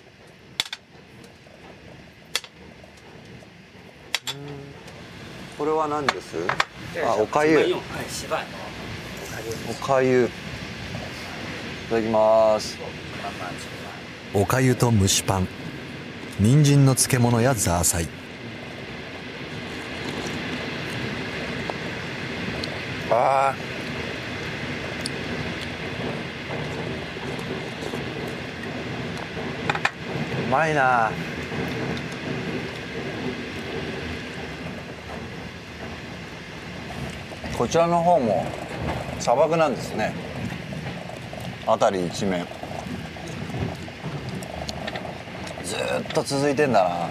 これは何です？あ、おかゆ。おかゆ。いただきます。 おかゆと蒸しパン、人参の漬物やザーサイ。 あー、うまいな。こちらの方も砂漠なんですね。辺り一面ずーっと続いてんだな。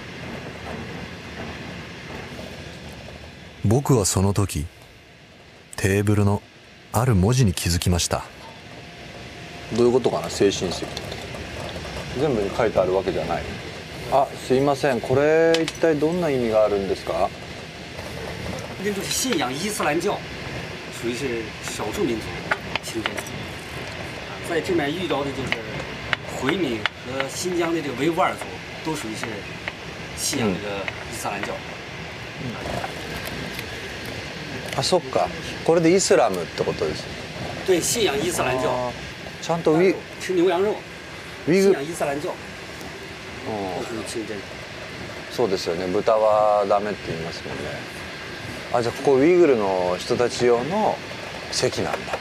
僕はその時テーブルのある文字に気づきました。 どういうことかな、精神石って全部に書いてあるわけじゃない。あ、すいません、これ一体どんな意味があるんですか？ 人就是信仰伊斯兰教，属于是少数民族清真。在这边遇到的就是回民和新疆的这个维吾尔族，都属于是信仰这个伊斯蘭教。 あ、そっか。これでイスラムってことです。 对，信仰伊斯蘭教。 ちゃんとウィ吃牛羊肉。 ウィグ信仰伊斯蘭教。都属于清真。 そうですよね。豚はダメって言いますもんね。あ、じゃあここウイグルの人たち用の席なんだ。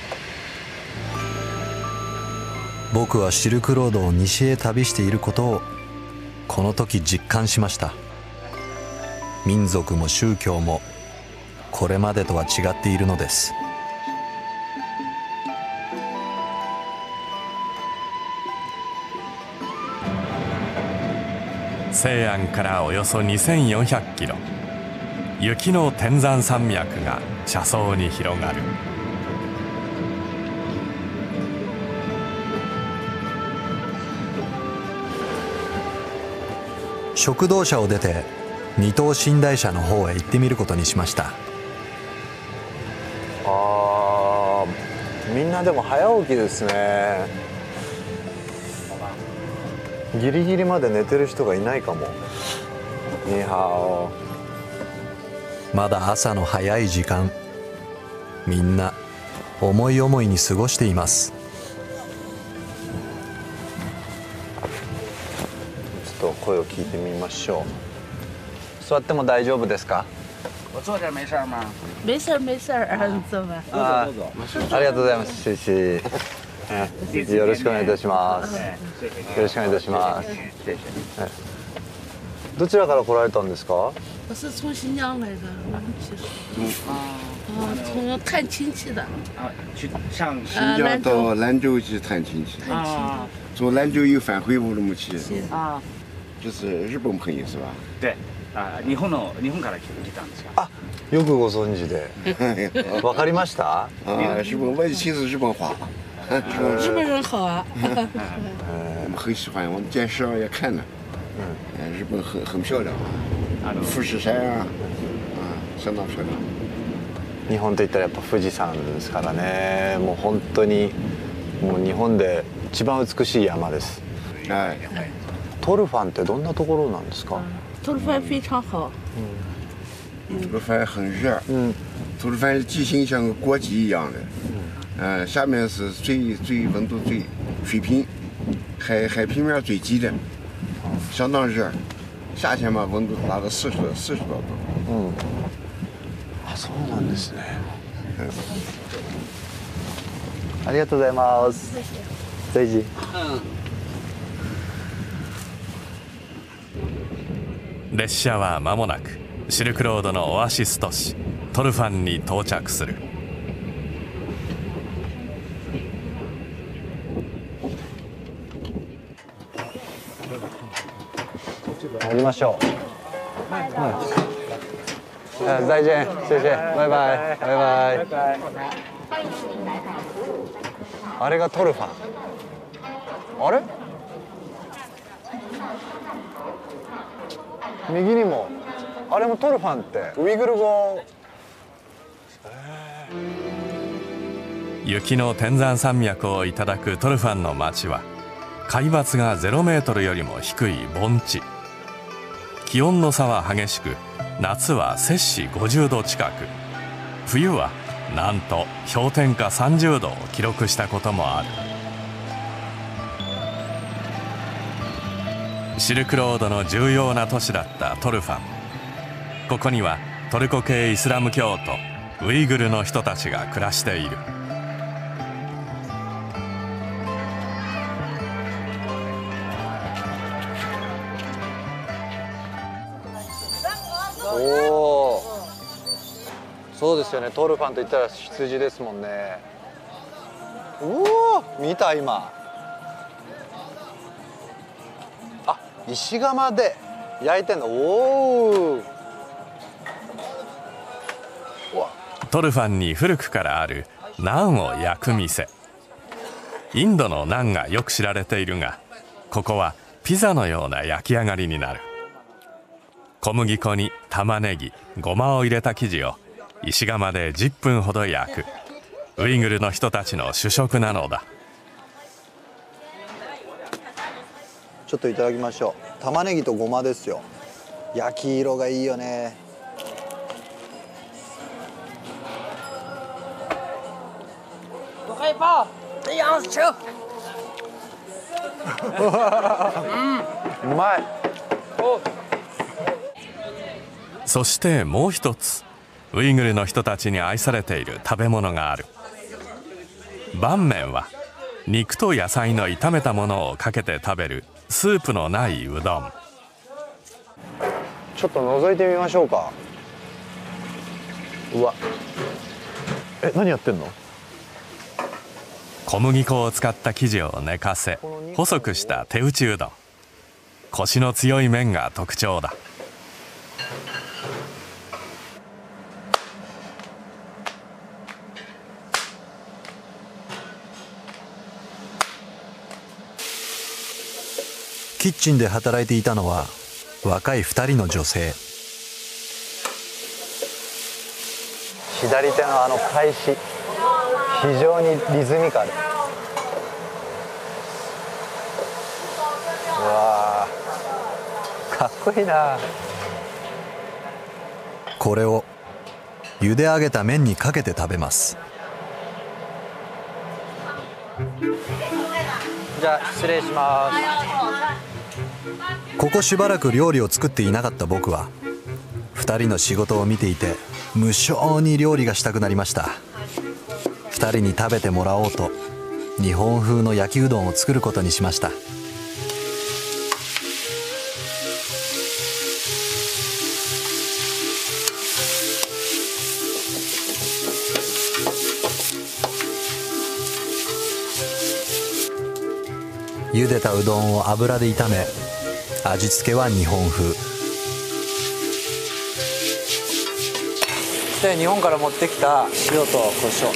僕はシルクロードを西へ旅していることをこの時実感しました。民族も宗教もこれまでとは違っているのです。 西安からおよそにせんよんひゃくキロ、雪の天山山脈が車窓に広がる。 食堂車を出て二等寝台車の方へ行ってみることにしました。 あー、みんなでも早起きですね。ギリギリまで寝てる人がいないかも。ニーハオ。 まだ朝の早い時間、みんな思い思いに過ごしています。 ちょっと声を聞いてみましょう。座っても大丈夫ですか？ 我坐这儿没事吗？ 没事没事，嗯，走吧。 あ、ありがとうございます。シェシ。よろしくお願いいたします。よろしくお願いいたします。どちらから来られたんですか？ 我是从新疆来的，我们其实。啊。从探亲戚的。 啊，去上新疆到兰州去探亲戚。 啊。 从兰州又返回乌鲁木齐。 啊。 这是日本朋友是吧？ 对。あ、日本の日本から来たんですか。 あ、よくご存知で。わかりました？ あ、日本我其实日本话。 日本人好啊。 我们很喜欢，我们电视上也看了。嗯，日本很很漂亮啊，富士山啊，啊，相当漂亮。 日本といったらやっぱ富士山ですからね。もう本当にもう日本で一番美しい山です。 はい。 トルファンってどんなところなんですか？ 吐鲁番非常好。 吐鲁番很热。嗯。吐鲁番地形像个国际一样的。嗯。下面是最最温度最水平，海海平面最低的，相当热。夏天嘛，温度达到四十四十多度。 嗯。あ、そうなんですね。ありがとうございます。再见。うん。 列車は間もなくシルクロードのオアシス都市トルファンに到着する。 降りましょう。はい。再见、谢谢、バイバイ、バイバイ。あれがトルファン。あれ？右にもあれもトルファンってウイグル語。 雪の天山山脈をいただくトルファンの町は海抜がゼロメートルよりも低い盆地。気温の差は激しく、夏は摂氏ごじゅうど近く、冬はなんと氷点下さんじゅうどを記録したこともある。シルクロードの重要な都市だったトルファン。ここにはトルコ系イスラム教徒ウイグルの人たちが暮らしている。 おお、そうですよね。トルファンといったら羊ですもんね。うおー、見た今。あ、石窯で焼いてんの。おお。うわ、 トルファンに古くからあるナンを焼く店。インドのナンがよく知られているが、ここはピザのような焼き上がりになる。小麦粉に玉ねぎ、ごまを入れた生地を石窯でじゅっぷんほど焼く、ウイグルの人たちの主食なのだ。 ちょっといただきましょう。玉ねぎとごまですよ。焼き色がいいよね。 うまい。 そしてもう一つ、ウイグルの人たちに愛されている食べ物がある。バンメンは肉と野菜の炒めたものをかけて食べるスープのないうどん。 ちょっと覗いてみましょうか。うわ、え、何やってんの？ 小麦粉を使った生地を寝かせ細くした手打ちうどん。コシの強い麺が特徴だ。 キッチンで働いていたのは若いふたりの女性。 左手のあの返し、非常にリズミカル。うわー、かっこいいな。 これを茹で上げた麺にかけて食べます。 じゃあ失礼します。 ここしばらく料理を作っていなかった僕はふたりの仕事を見ていて無性に料理がしたくなりました。ふたりに食べてもらおうと日本風の焼きうどんを作ることにしました。茹でたうどんを油で炒め、味付けは日本風。 で日本から持ってきた塩と胡椒。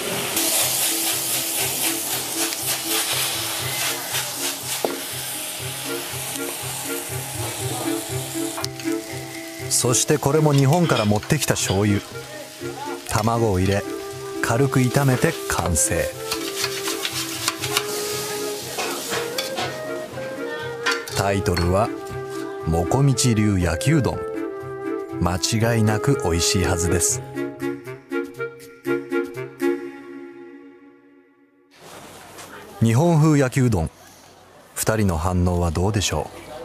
そしてこれも日本から持ってきた醤油。卵を入れ軽く炒めて完成。タイトルはもこみち流焼きうどん。間違いなく美味しいはずです。日本風焼きうどん、ふたりの反応はどうでしょ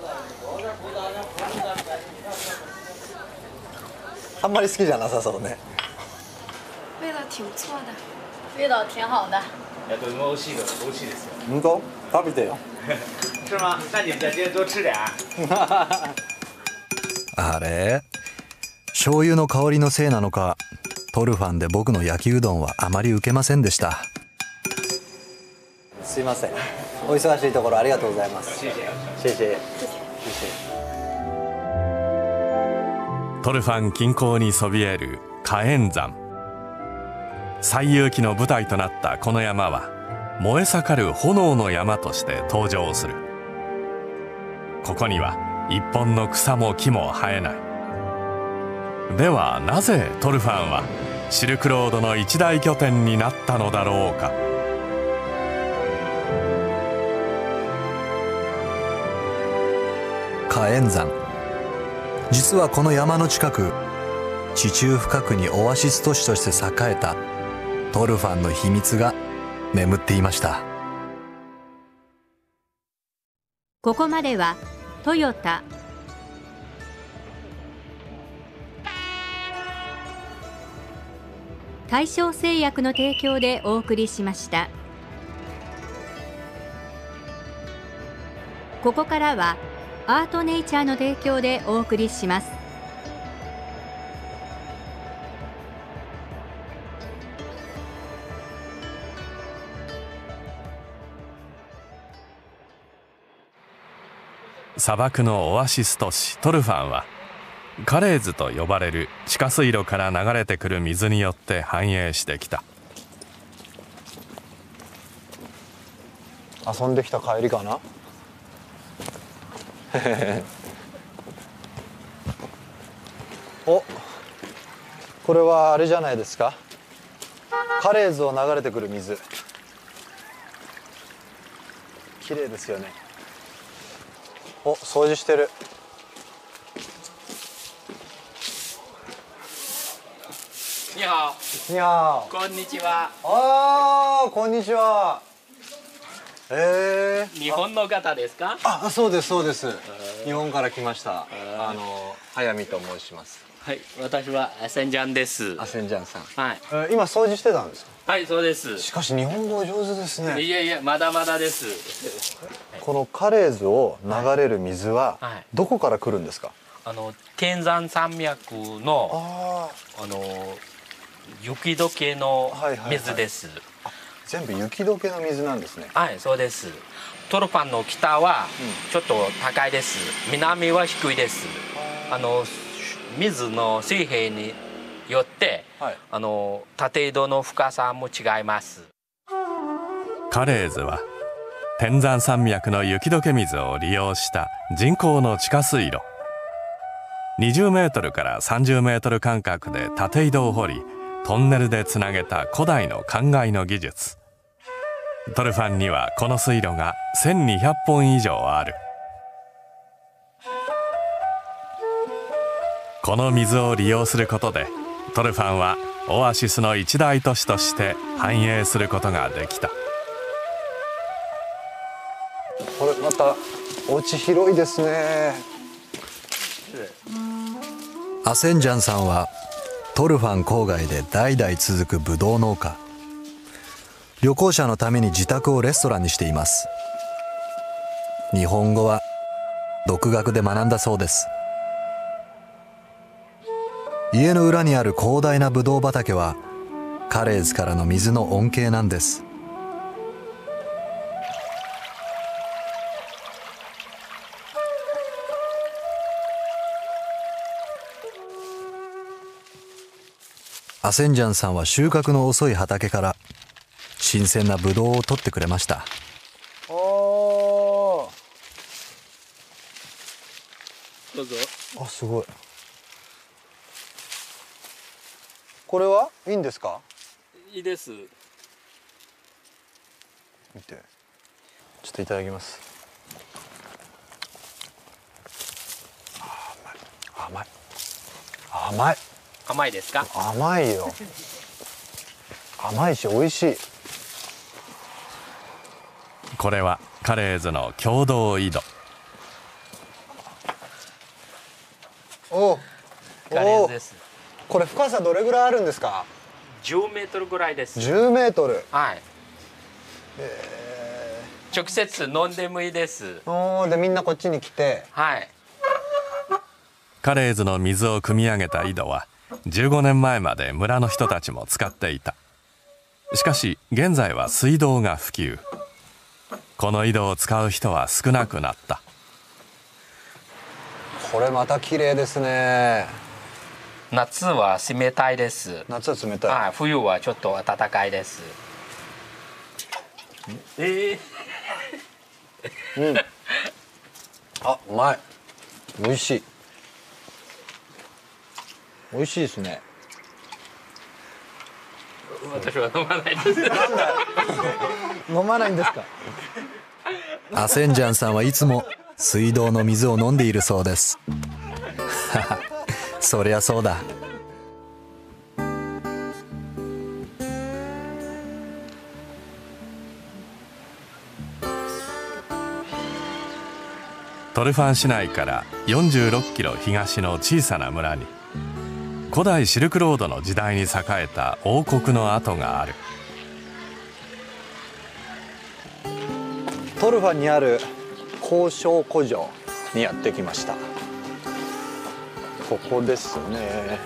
う？あんまり好きじゃなさそうね。 味道挺不错的。 味道挺好的。 いや、どれも美味しいです。美味しいですよ。 本当？食べてよ。 是吗？那你们再今天多吃点。 あれ、醤油の香りのせいなのか、トルファンで僕の焼きうどんはあまり受けませんでした。 すいません。お忙しいところありがとうございます。謝謝。謝謝。 トルファン近郊にそびえる火焔山。西遊記の舞台となったこの山は燃え盛る炎の山として登場する。ここには一本の草も木も生えない。ではなぜトルファンはシルクロードの一大拠点になったのだろうか。 火焔山、実はこの山の近く、地中深くにオアシス都市として栄えたトルファンの秘密が眠っていました。 ここまではトヨタ、大正製薬の提供でお送りしました。ここからはアートネイチャーの提供でお送りします。 砂漠のオアシス都市トルファンはカレーズと呼ばれる地下水路から流れてくる水によって繁栄してきた。 遊んできた帰りかな。お、これはあれじゃないですか。カレーズを流れてくる水、綺麗ですよね。お、掃除してる。 你好。 にゃー。 こんにちは。 ああ、こんにちは。ええー。 日本の方ですか？ あ、そうですそうです。日本から来ました。あの早見と申します。 はい、私はアセンジャンです。 アセンジャンさん。 はい。 えー、今掃除してたんですか？ はい、そうです。 しかし日本語上手ですね。 いやいや、まだまだです。 このカレーズを流れる水はどこから来るんですか？ あの天山山脈のああの雪解けの水です。 全部雪解けの水なんですね。 はい、そうです。トルファンの北はちょっと高いです。南は低いです。あの水の水平によって、はい、あの縦井戸の深さも違います。 カレーズは天山山脈の雪解け水を利用した人工の地下水路。にじゅうメートルからさんじゅうメートル間隔で縦井戸を掘り、トンネルでつなげた古代の灌漑の技術。トルファンにはこの水路がせんにひゃっぽん以上ある。この水を利用することでトルファンはオアシスの一大都市として繁栄することができた。 これまたお家広いですね。 アセンジャンさんはトルファン郊外で代々続くブドウ農家。旅行者のために自宅をレストランにしています。日本語は独学で学んだそうです。家の裏にある広大なブドウ畑はカレーズからの水の恩恵なんです。アセンジャンさんは収穫の遅い畑から新鮮なブドウを取ってくれました。 おー、 どうぞ。 あ、すごい。これはいいんですか？ いいです。 見て、ちょっといただきます。あ、甘い甘い甘い甘いですか？ 甘いよ。甘いし美味しい。 これはカレーズの共同井戸。 おお、 カレーズです。 これ深さどれぐらいあるんですか？ じゅうメートルぐらいです。 じゅうメートル。 はい。えー、直接飲んでもいいです。 おお、でみんなこっちに来て。 はい。 カレーズの水を汲み上げた井戸はじゅうごねんまえまで村の人たちも使っていた。しかし現在は水道が普及。この井戸を使う人は少なくなった。 これまた綺麗ですね。 夏は冷たいです。 夏は冷たい。 はい、冬はちょっと暖かいです。ええー、うん。あ、うまい。美味しい。美味しいですね。 私は飲まないです。 飲まないんですか？ アセンジャンさんはいつも水道の水を飲んでいるそうです。そりゃそうだ。 トルファン市内からよんじゅうろっキロ東の小さな村に古代シルクロードの時代に栄えた王国の跡がある。 トルファンにある交渉古城にやってきました。ここですね。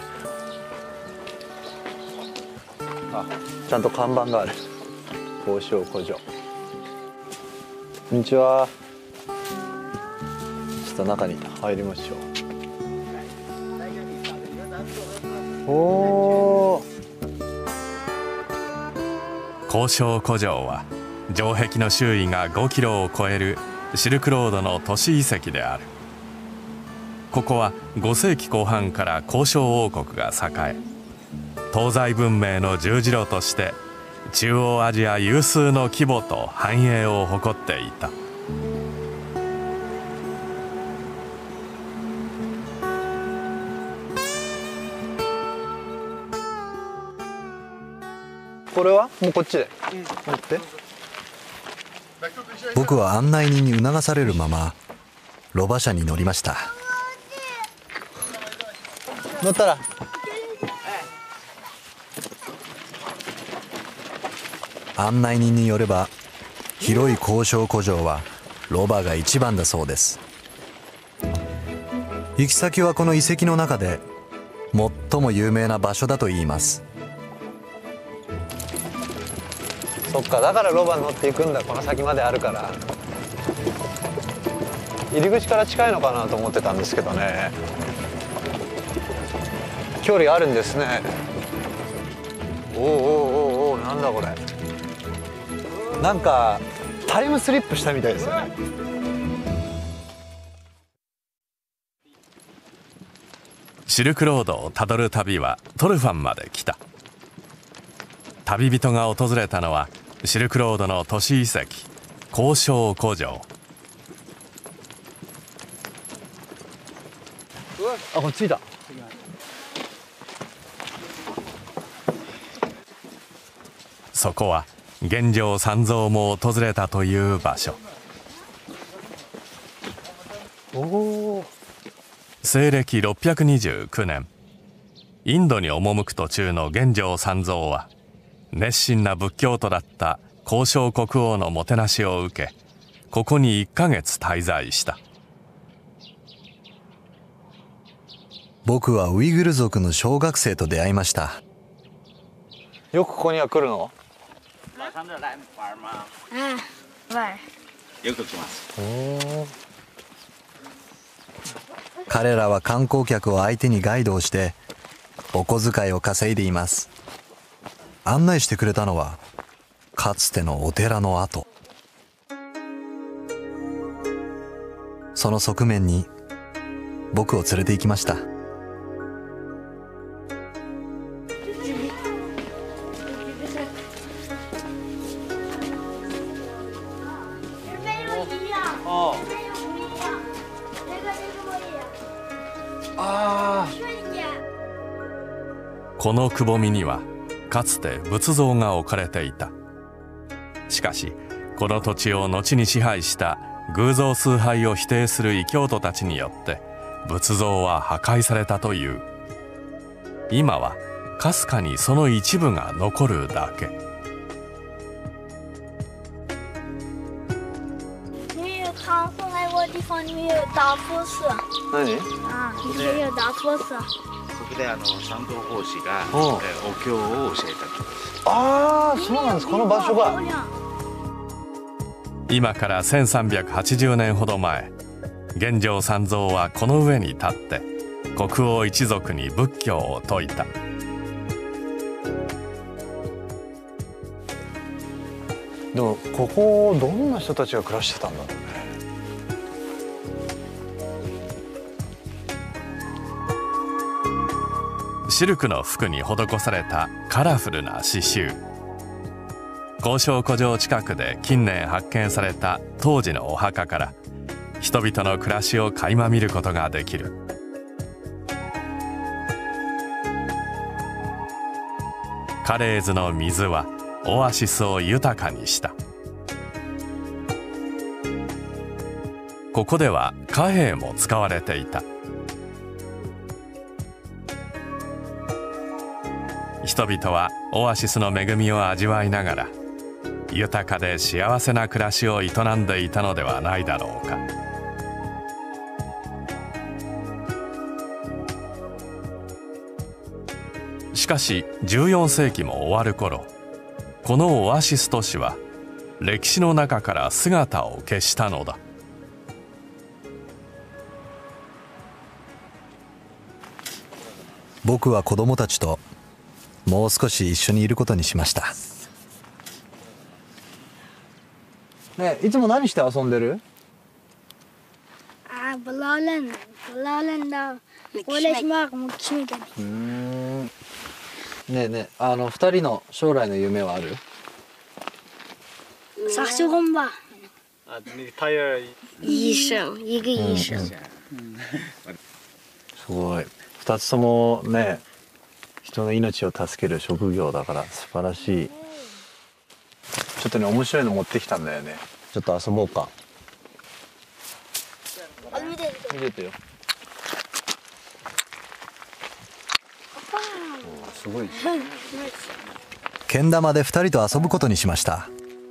あ、ちゃんと看板がある。交渉古城。こんにちは。ちょっと中に入りましょう。 おー。 交渉古城は城壁の周囲がごキロを超えるシルクロードの都市遺跡である。ここはごせいきこう半から交渉王国が栄え、東西文明の十字路として中央アジア有数の規模と繁栄を誇っていた。 これはもうこっちで持って。 僕は案内人に促されるままロバ車に乗りました。 乗ったら。 案内人によれば広い交渉古城はロバが一番だそうです。行き先はこの遺跡の中で最も有名な場所だといいます。 そっか、だからロバに乗っていくんだ。この先まであるから。入り口から近いのかなと思ってたんですけどね。距離あるんですね。おおおおおお、なんだこれ。なんかタイムスリップしたみたいですよね。 シルクロードをたどる旅はトルファンまで来た。旅人が訪れたのはシルクロードの都市遺跡交渉古城。 あ、これ着いた。 そこは玄奘三蔵も訪れたという場所。 おお。 西暦ろっぴゃくにじゅうきゅうねん、インドに赴く途中の玄奘三蔵は熱心な仏教徒だった交渉国王のもてなしを受け、ここにいっかげつ滞在した。 僕はウイグル族の小学生と出会いました。 よくここには来るの？ よく来ます。 彼らは観光客を相手にガイドをしてお小遣いを稼いでいます。案内してくれたのはかつてのお寺の跡。その側面に僕を連れて行きました。 このくぼみにはかつて仏像が置かれていた。しかしこの土地を後に支配した偶像崇拝を否定する異教徒たちによって仏像は破壊されたという。今はかすかにその一部が残るだけ。 他后来我地方里面有大佛寺。 何？ 啊，里面有大佛寺。 ここであの三蔵法師がお経を教えた。 ああ、そうなんです。この場所が。 今からせんさんびゃくはちじゅうねんほど前、玄奘三蔵はこの上に立って国王一族に仏教を説いた。 でもここどんな人たちが暮らしてたんだろうね。 シルクの服に施されたカラフルな刺繍。交渉古城近くで近年発見された当時のお墓から人々の暮らしを垣間見ることができる。カレーズの水はオアシスを豊かにした。ここでは貨幣も使われていた。人々はオアシスの恵みを味わいながら豊かで幸せな暮らしを営んでいたのではないだろうか。しかしじゅうよんせいきも終わる頃、このオアシス都市は歴史の中から姿を消したのだ。 僕は子供たちともう少し一緒にいることにしました。ねえ、いつも何して遊んでる？ あ、ブラレン、ブラレンだ。これしまう、もう決めてる。 うーん。ねえねえ、あの二人の将来の夢はある？ サクソフォン吧。医生，一个医生。 すごい。二つともね、人の命を助ける職業だから素晴らしい。ちょっとね、面白いの持ってきたんだよね。ちょっと遊ぼうか。見ててよ。すごい。けん玉で二人と遊ぶことにしました。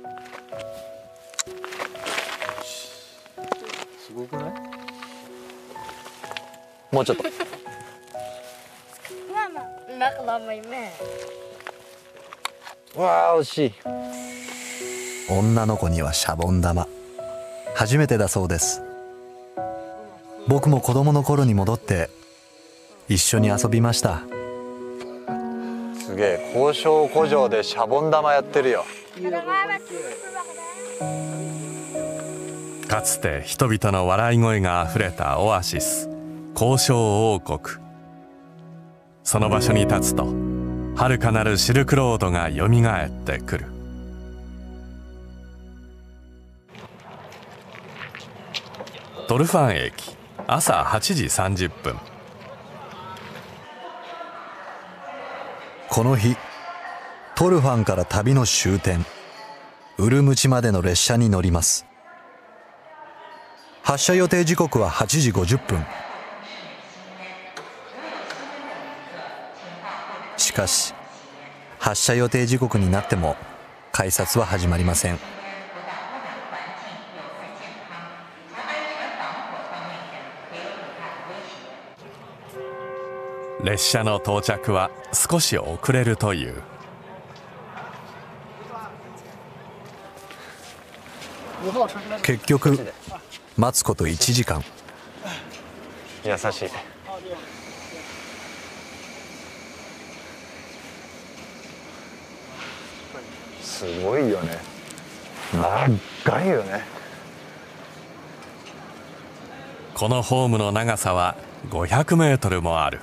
すごくない？もうちょっと。わあ、惜しい。女の子にはシャボン玉。初めてだそうです。僕も子供の頃に戻って一緒に遊びました。すげえ、交渉古城でシャボン玉やってるよ。 かつて人々の笑い声があふれたオアシス、交渉王国。その場所に立つと遥かなるシルクロードがよみがえってくる。トルファン駅、朝はちじさんじゅっぷん。 この日、トルファンから旅の終点ウルムチまでの列車に乗ります。発車予定時刻ははちじごじゅっぷん。しかし発車予定時刻になっても改札は始まりません。 列車の到着は少し遅れるという。 結局待つこといちじかん。 優しい。すごいよね。長いよね。 このホームの長さはごひゃくメートルもある。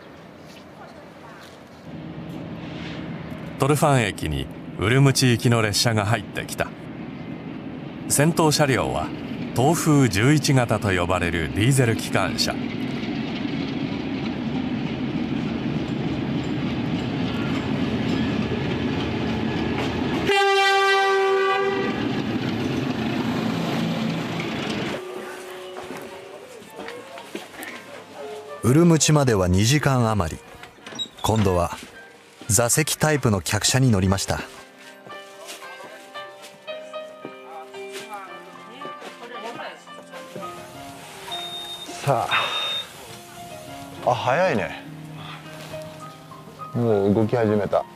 トルファン駅にウルムチ行きの列車が入ってきた。先頭車両は東風じゅういち型と呼ばれるディーゼル機関車。 ウルムチまではにじかん余り。今度は座席タイプの客車に乗りました。 さあ、あ、早いね。もう動き始めた。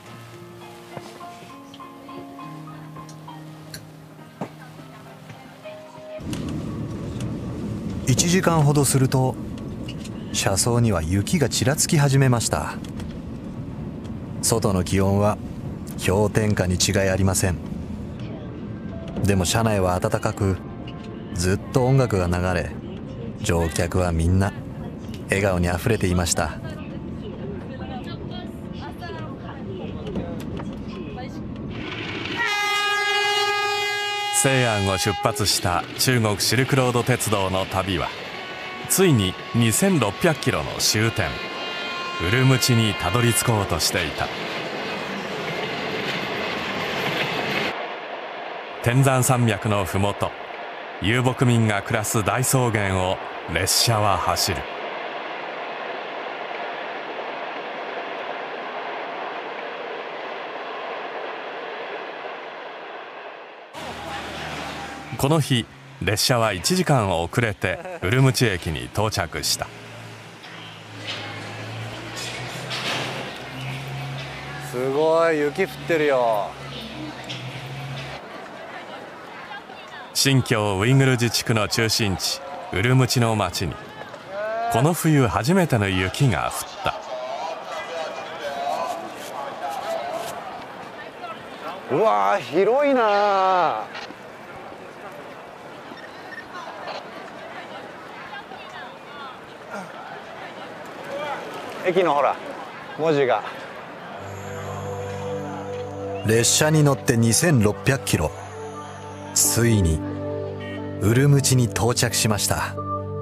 いちじかんほどすると車窓には雪がちらつき始めました。外の気温は氷点下に違いありません。でも車内は暖かく、ずっと音楽が流れ、乗客はみんな笑顔にあふれていました。 西安を出発した中国シルクロード鉄道の旅はついににせんろっぴゃくキロの終点ウルムチにたどり着こうとしていた。天山山脈のふもと、遊牧民が暮らす大草原を列車は走る。この日列車はいちじかん遅れてウルムチ駅に到着した。 すごい雪降ってるよ。 新疆ウイグル自治区の中心地ウルムチの町にこの冬初めての雪が降った。 うわー、広いな。駅のほら文字が。 列車に乗ってにせんろっぴゃくキロ、ついにウルムチに到着しました。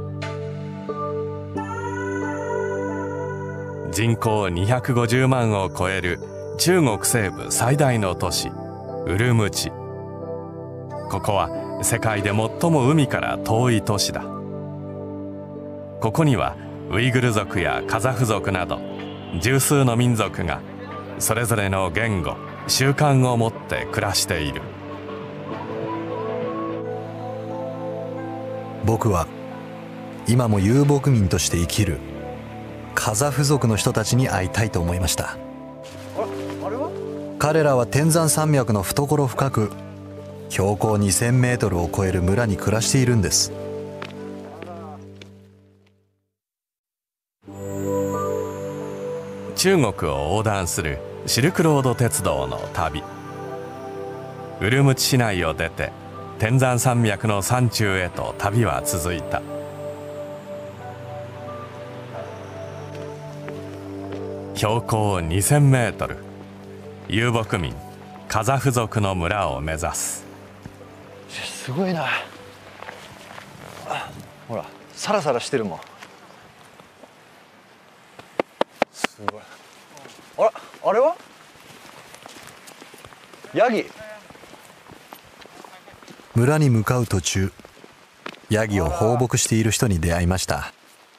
人口にひゃくごじゅうまんを超える中国西部最大の都市ウルムチ。ここは世界で最も海から遠い都市だ。ここにはウイグル族やカザフ族など十数の民族がそれぞれの言語、習慣を持って暮らしている。 僕は今も遊牧民として生きるカザフ族の人たちに会いたいと思いました。彼らは天山山脈の懐深く標高にせんメートルを超える村に暮らしているんです。 中国を横断するシルクロード鉄道の旅。ウルムチ市内を出て天山山脈の山中へと旅は続いた。標高にせんメートル、遊牧民カザフ族の村を目指す。 すごいな。ほらサラサラしてるもん。すごい。あら、あれはヤギ。 村に向かう途中、ヤギを放牧している人に出会いました。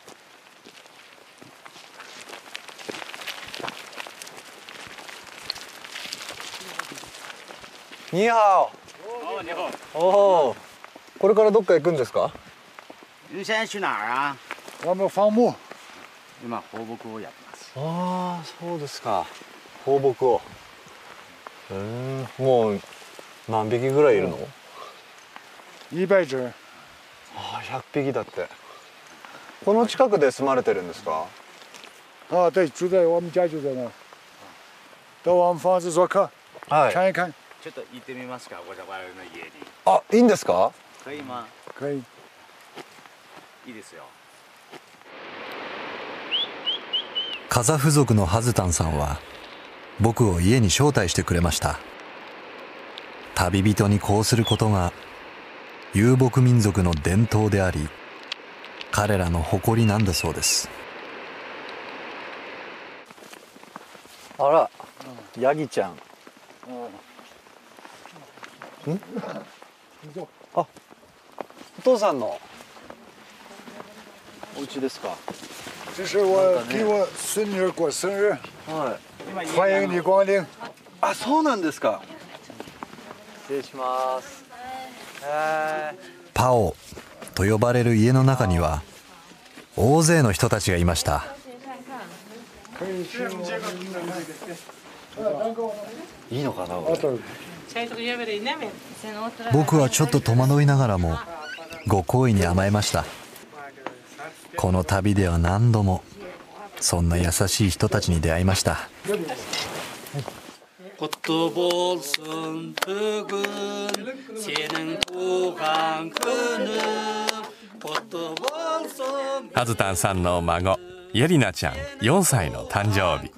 ニーハオ。おお、これからどっか行くんですか？ 你现在去哪儿啊？我们放牧。今放牧をやってます。 ああ、そうですか。放牧を。うん、もう何匹ぐらいいるの？ 一百只。 ああ、ひゃくぴきだって。この近くで住まれてるんですか？ 啊，对，住在我们家就在那儿。到我们房子做客，看一看。ちょっと行ってみますか、我々の家に。 あ、いいんですか？ 可以吗？可以。いいですよ。 カザフ族のハズタンさんは僕を家に招待してくれました。旅人にこうすることが遊牧民族の伝統であり、彼らの誇りなんだそうです。 あら、ヤギちゃん。ん？あ、お父さんのお家ですか？ 这是我给我孙女过生日。はい。欢迎你光臨。 あ、そうなんですか。失礼します。 パオと呼ばれる家の中には大勢の人たちがいました。 いいのかな？ 僕はちょっと戸惑いながらもご好意に甘えました。この旅では何度もそんな優しい人たちに出会いました。 ハズタンさんの孫イェリナちゃんよんさいの誕生日。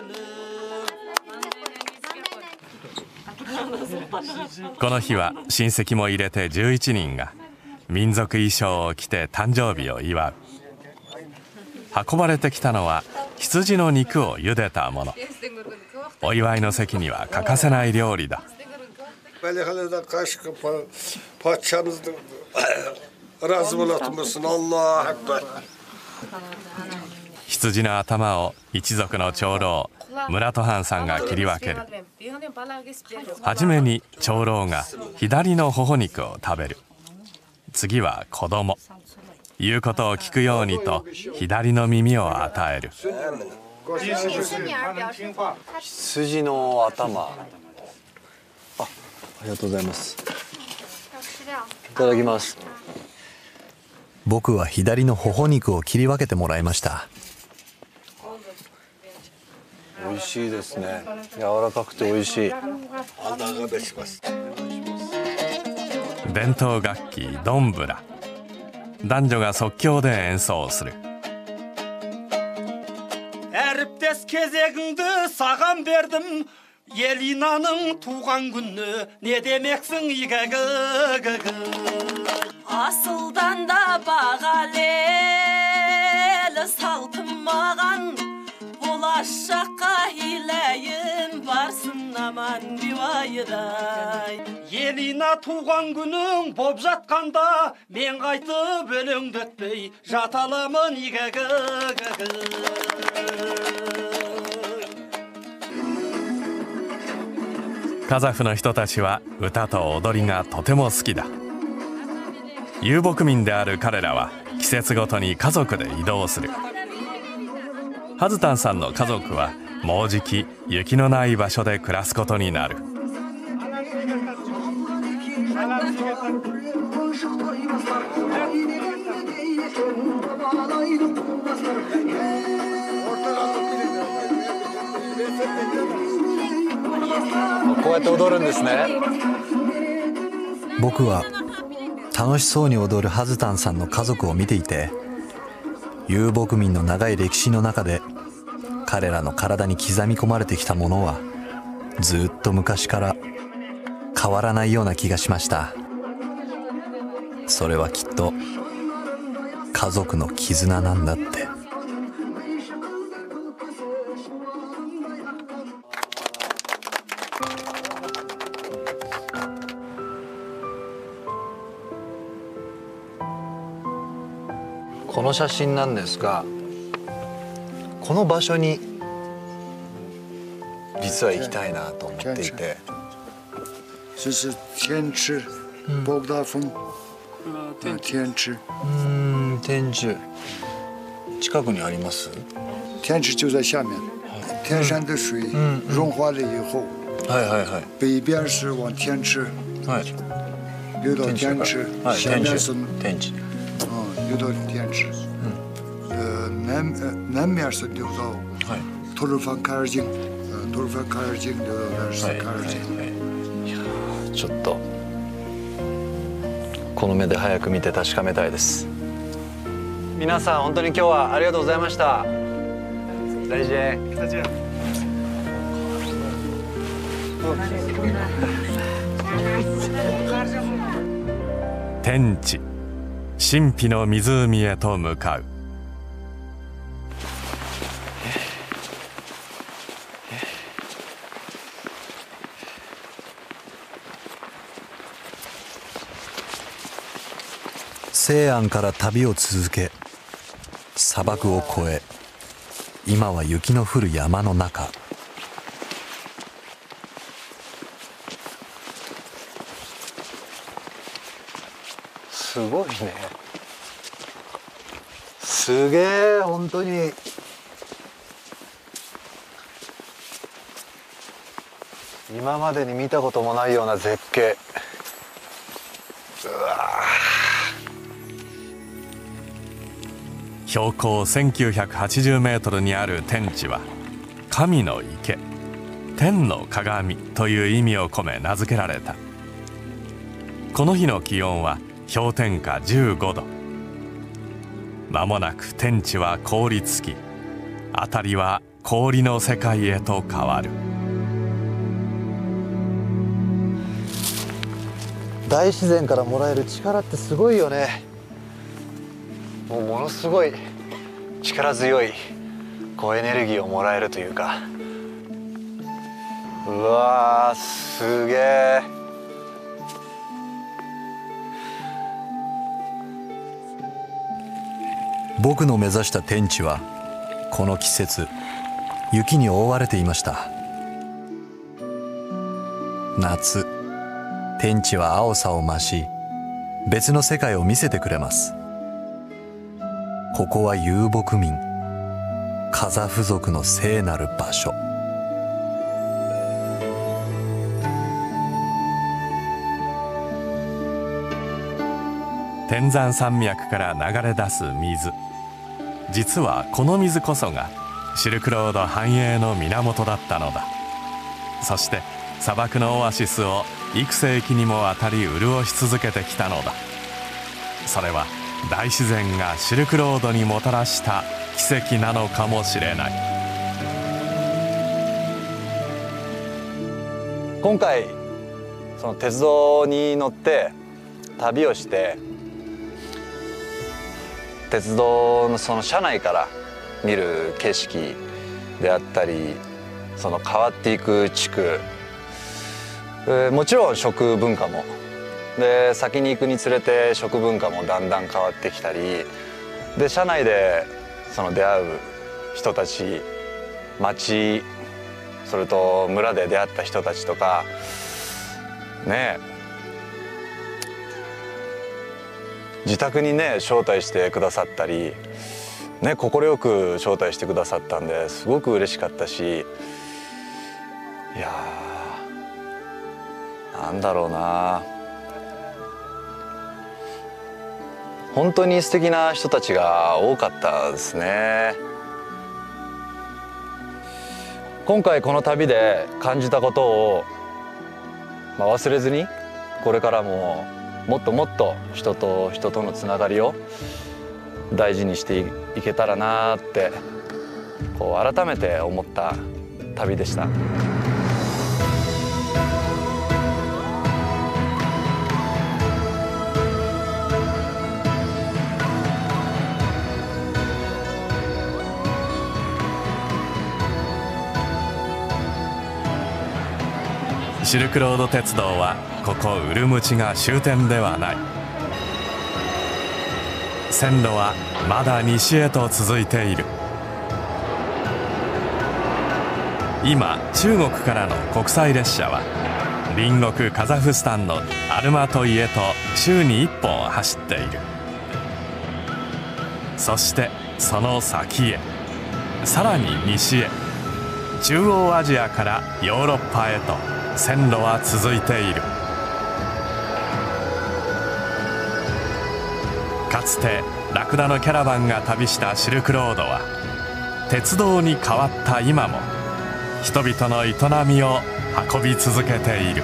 この日は親戚も入れてじゅういちにんが民族衣装を着て誕生日を祝う。運ばれてきたのは羊の肉を茹でたもの。お祝いの席には欠かせない料理だ。羊の頭を一族の長老ムラトハンさんが切り分ける。はじめに長老が左の頬肉を食べる。次は子供。言うことを聞くようにと左の耳を与える。 羊の頭。あ、ありがとうございます。いただきます。 僕は左の頬肉を切り分けてもらいました。 美味しいですね。柔らかくて美味しい。 伝統楽器ドンブラ。男女が即興で演奏する。 Әріптес кезегіңді саған бердім, Елинаның туған күні, не демексің игәгі? Асылдан да бағалелі салтым маған, болашаққа иләйін барсын аман бивайдай. Елина туған күнің боп жатқанда, мен қайтып өлеңді өтпей, жаталамын игәгі. カザフの人たちは歌と踊りがとても好きだ。遊牧民である彼らは季節ごとに家族で移動する。ハズタンさんの家族はもうじき雪のない場所で暮らすことになる。 こうやって踊るんですね。 僕は楽しそうに踊るハズタンさんの家族を見ていて、遊牧民の長い歴史の中で彼らの体に刻み込まれてきたものはずっと昔から変わらないような気がしました。それはきっと家族の絆なんだって。 この写真なんですが、この場所に実は行きたいなと思っていて。 这是天池，博大峰。天池。 嗯，天池。近くにあります？ 天池就在下面。天山的水融化了以后， はいはいはい。 北边是往天池，流到天池，下面是天池。 流到天池，呃，南呃南面是流到托尔凡凯尔井，呃，托尔凡凯尔井流到那是凯尔井。 ちょっとこの目で早く見て確かめたいです。皆さん本当に今日はありがとうございました。再见。再見。 天地。 神秘の湖へと向かう。 西安から旅を続け、砂漠を越え、今は雪の降る山の中。 すごいね。すげえ本当に。今までに見たこともないような絶景。うわ。 標高せんきゅうひゃくはちじゅうメートルにある天地は神の池、天の鏡という意味を込め名付けられた。この日の気温は氷点下じゅうごど。間もなく天地は凍りつき、辺りは氷の世界へと変わる。 大自然からもらえる力ってすごいよね。もうものすごい力強いこうエネルギーをもらえるというか。うわー、すげえ。 僕の目指した天地はこの季節雪に覆われていました。夏、天地は青さを増し別の世界を見せてくれます。ここは遊牧民カザフ族の聖なる場所。 天山山脈から流れ出す水。実はこの水こそがシルクロード繁栄の源だったのだ。そして砂漠のオアシスを幾世紀にもわたり潤し続けてきたのだ。それは大自然がシルクロードにもたらした奇跡なのかもしれない。 今回その鉄道に乗って旅をして、鉄道のその車内から見る景色であったり、その変わっていく地区、えー、もちろん食文化もで、先に行くにつれて食文化もだんだん変わってきたりで、車内でその出会う人たち、町、それと村で出会った人たちとかね、自宅にね招待してくださったりね、快く招待してくださったんですごく嬉しかったし、いやー、なんだろうな、本当に素敵な人たちが多かったですね。今回この旅で感じたことを、まあ、忘れずに、これからももっともっと人と人とのつながりを大事にしていけたらなーって、こう改めて思った旅でした。 シルクロード鉄道はここウルムチが終点ではない。線路はまだ西へと続いている。今中国からの国際列車は隣国カザフスタンのアルマトイへと週にいっぽん走っている。そしてその先へ、さらに西へ、中央アジアからヨーロッパへと線路は続いている。かつてラクダのキャラバンが旅したシルクロードは鉄道に変わった今も人々の営みを運び続けている。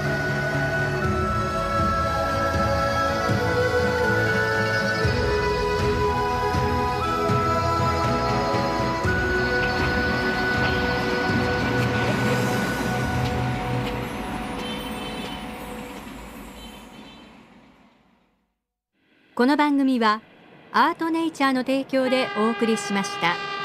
この番組はアートネイチャーの提供でお送りしました。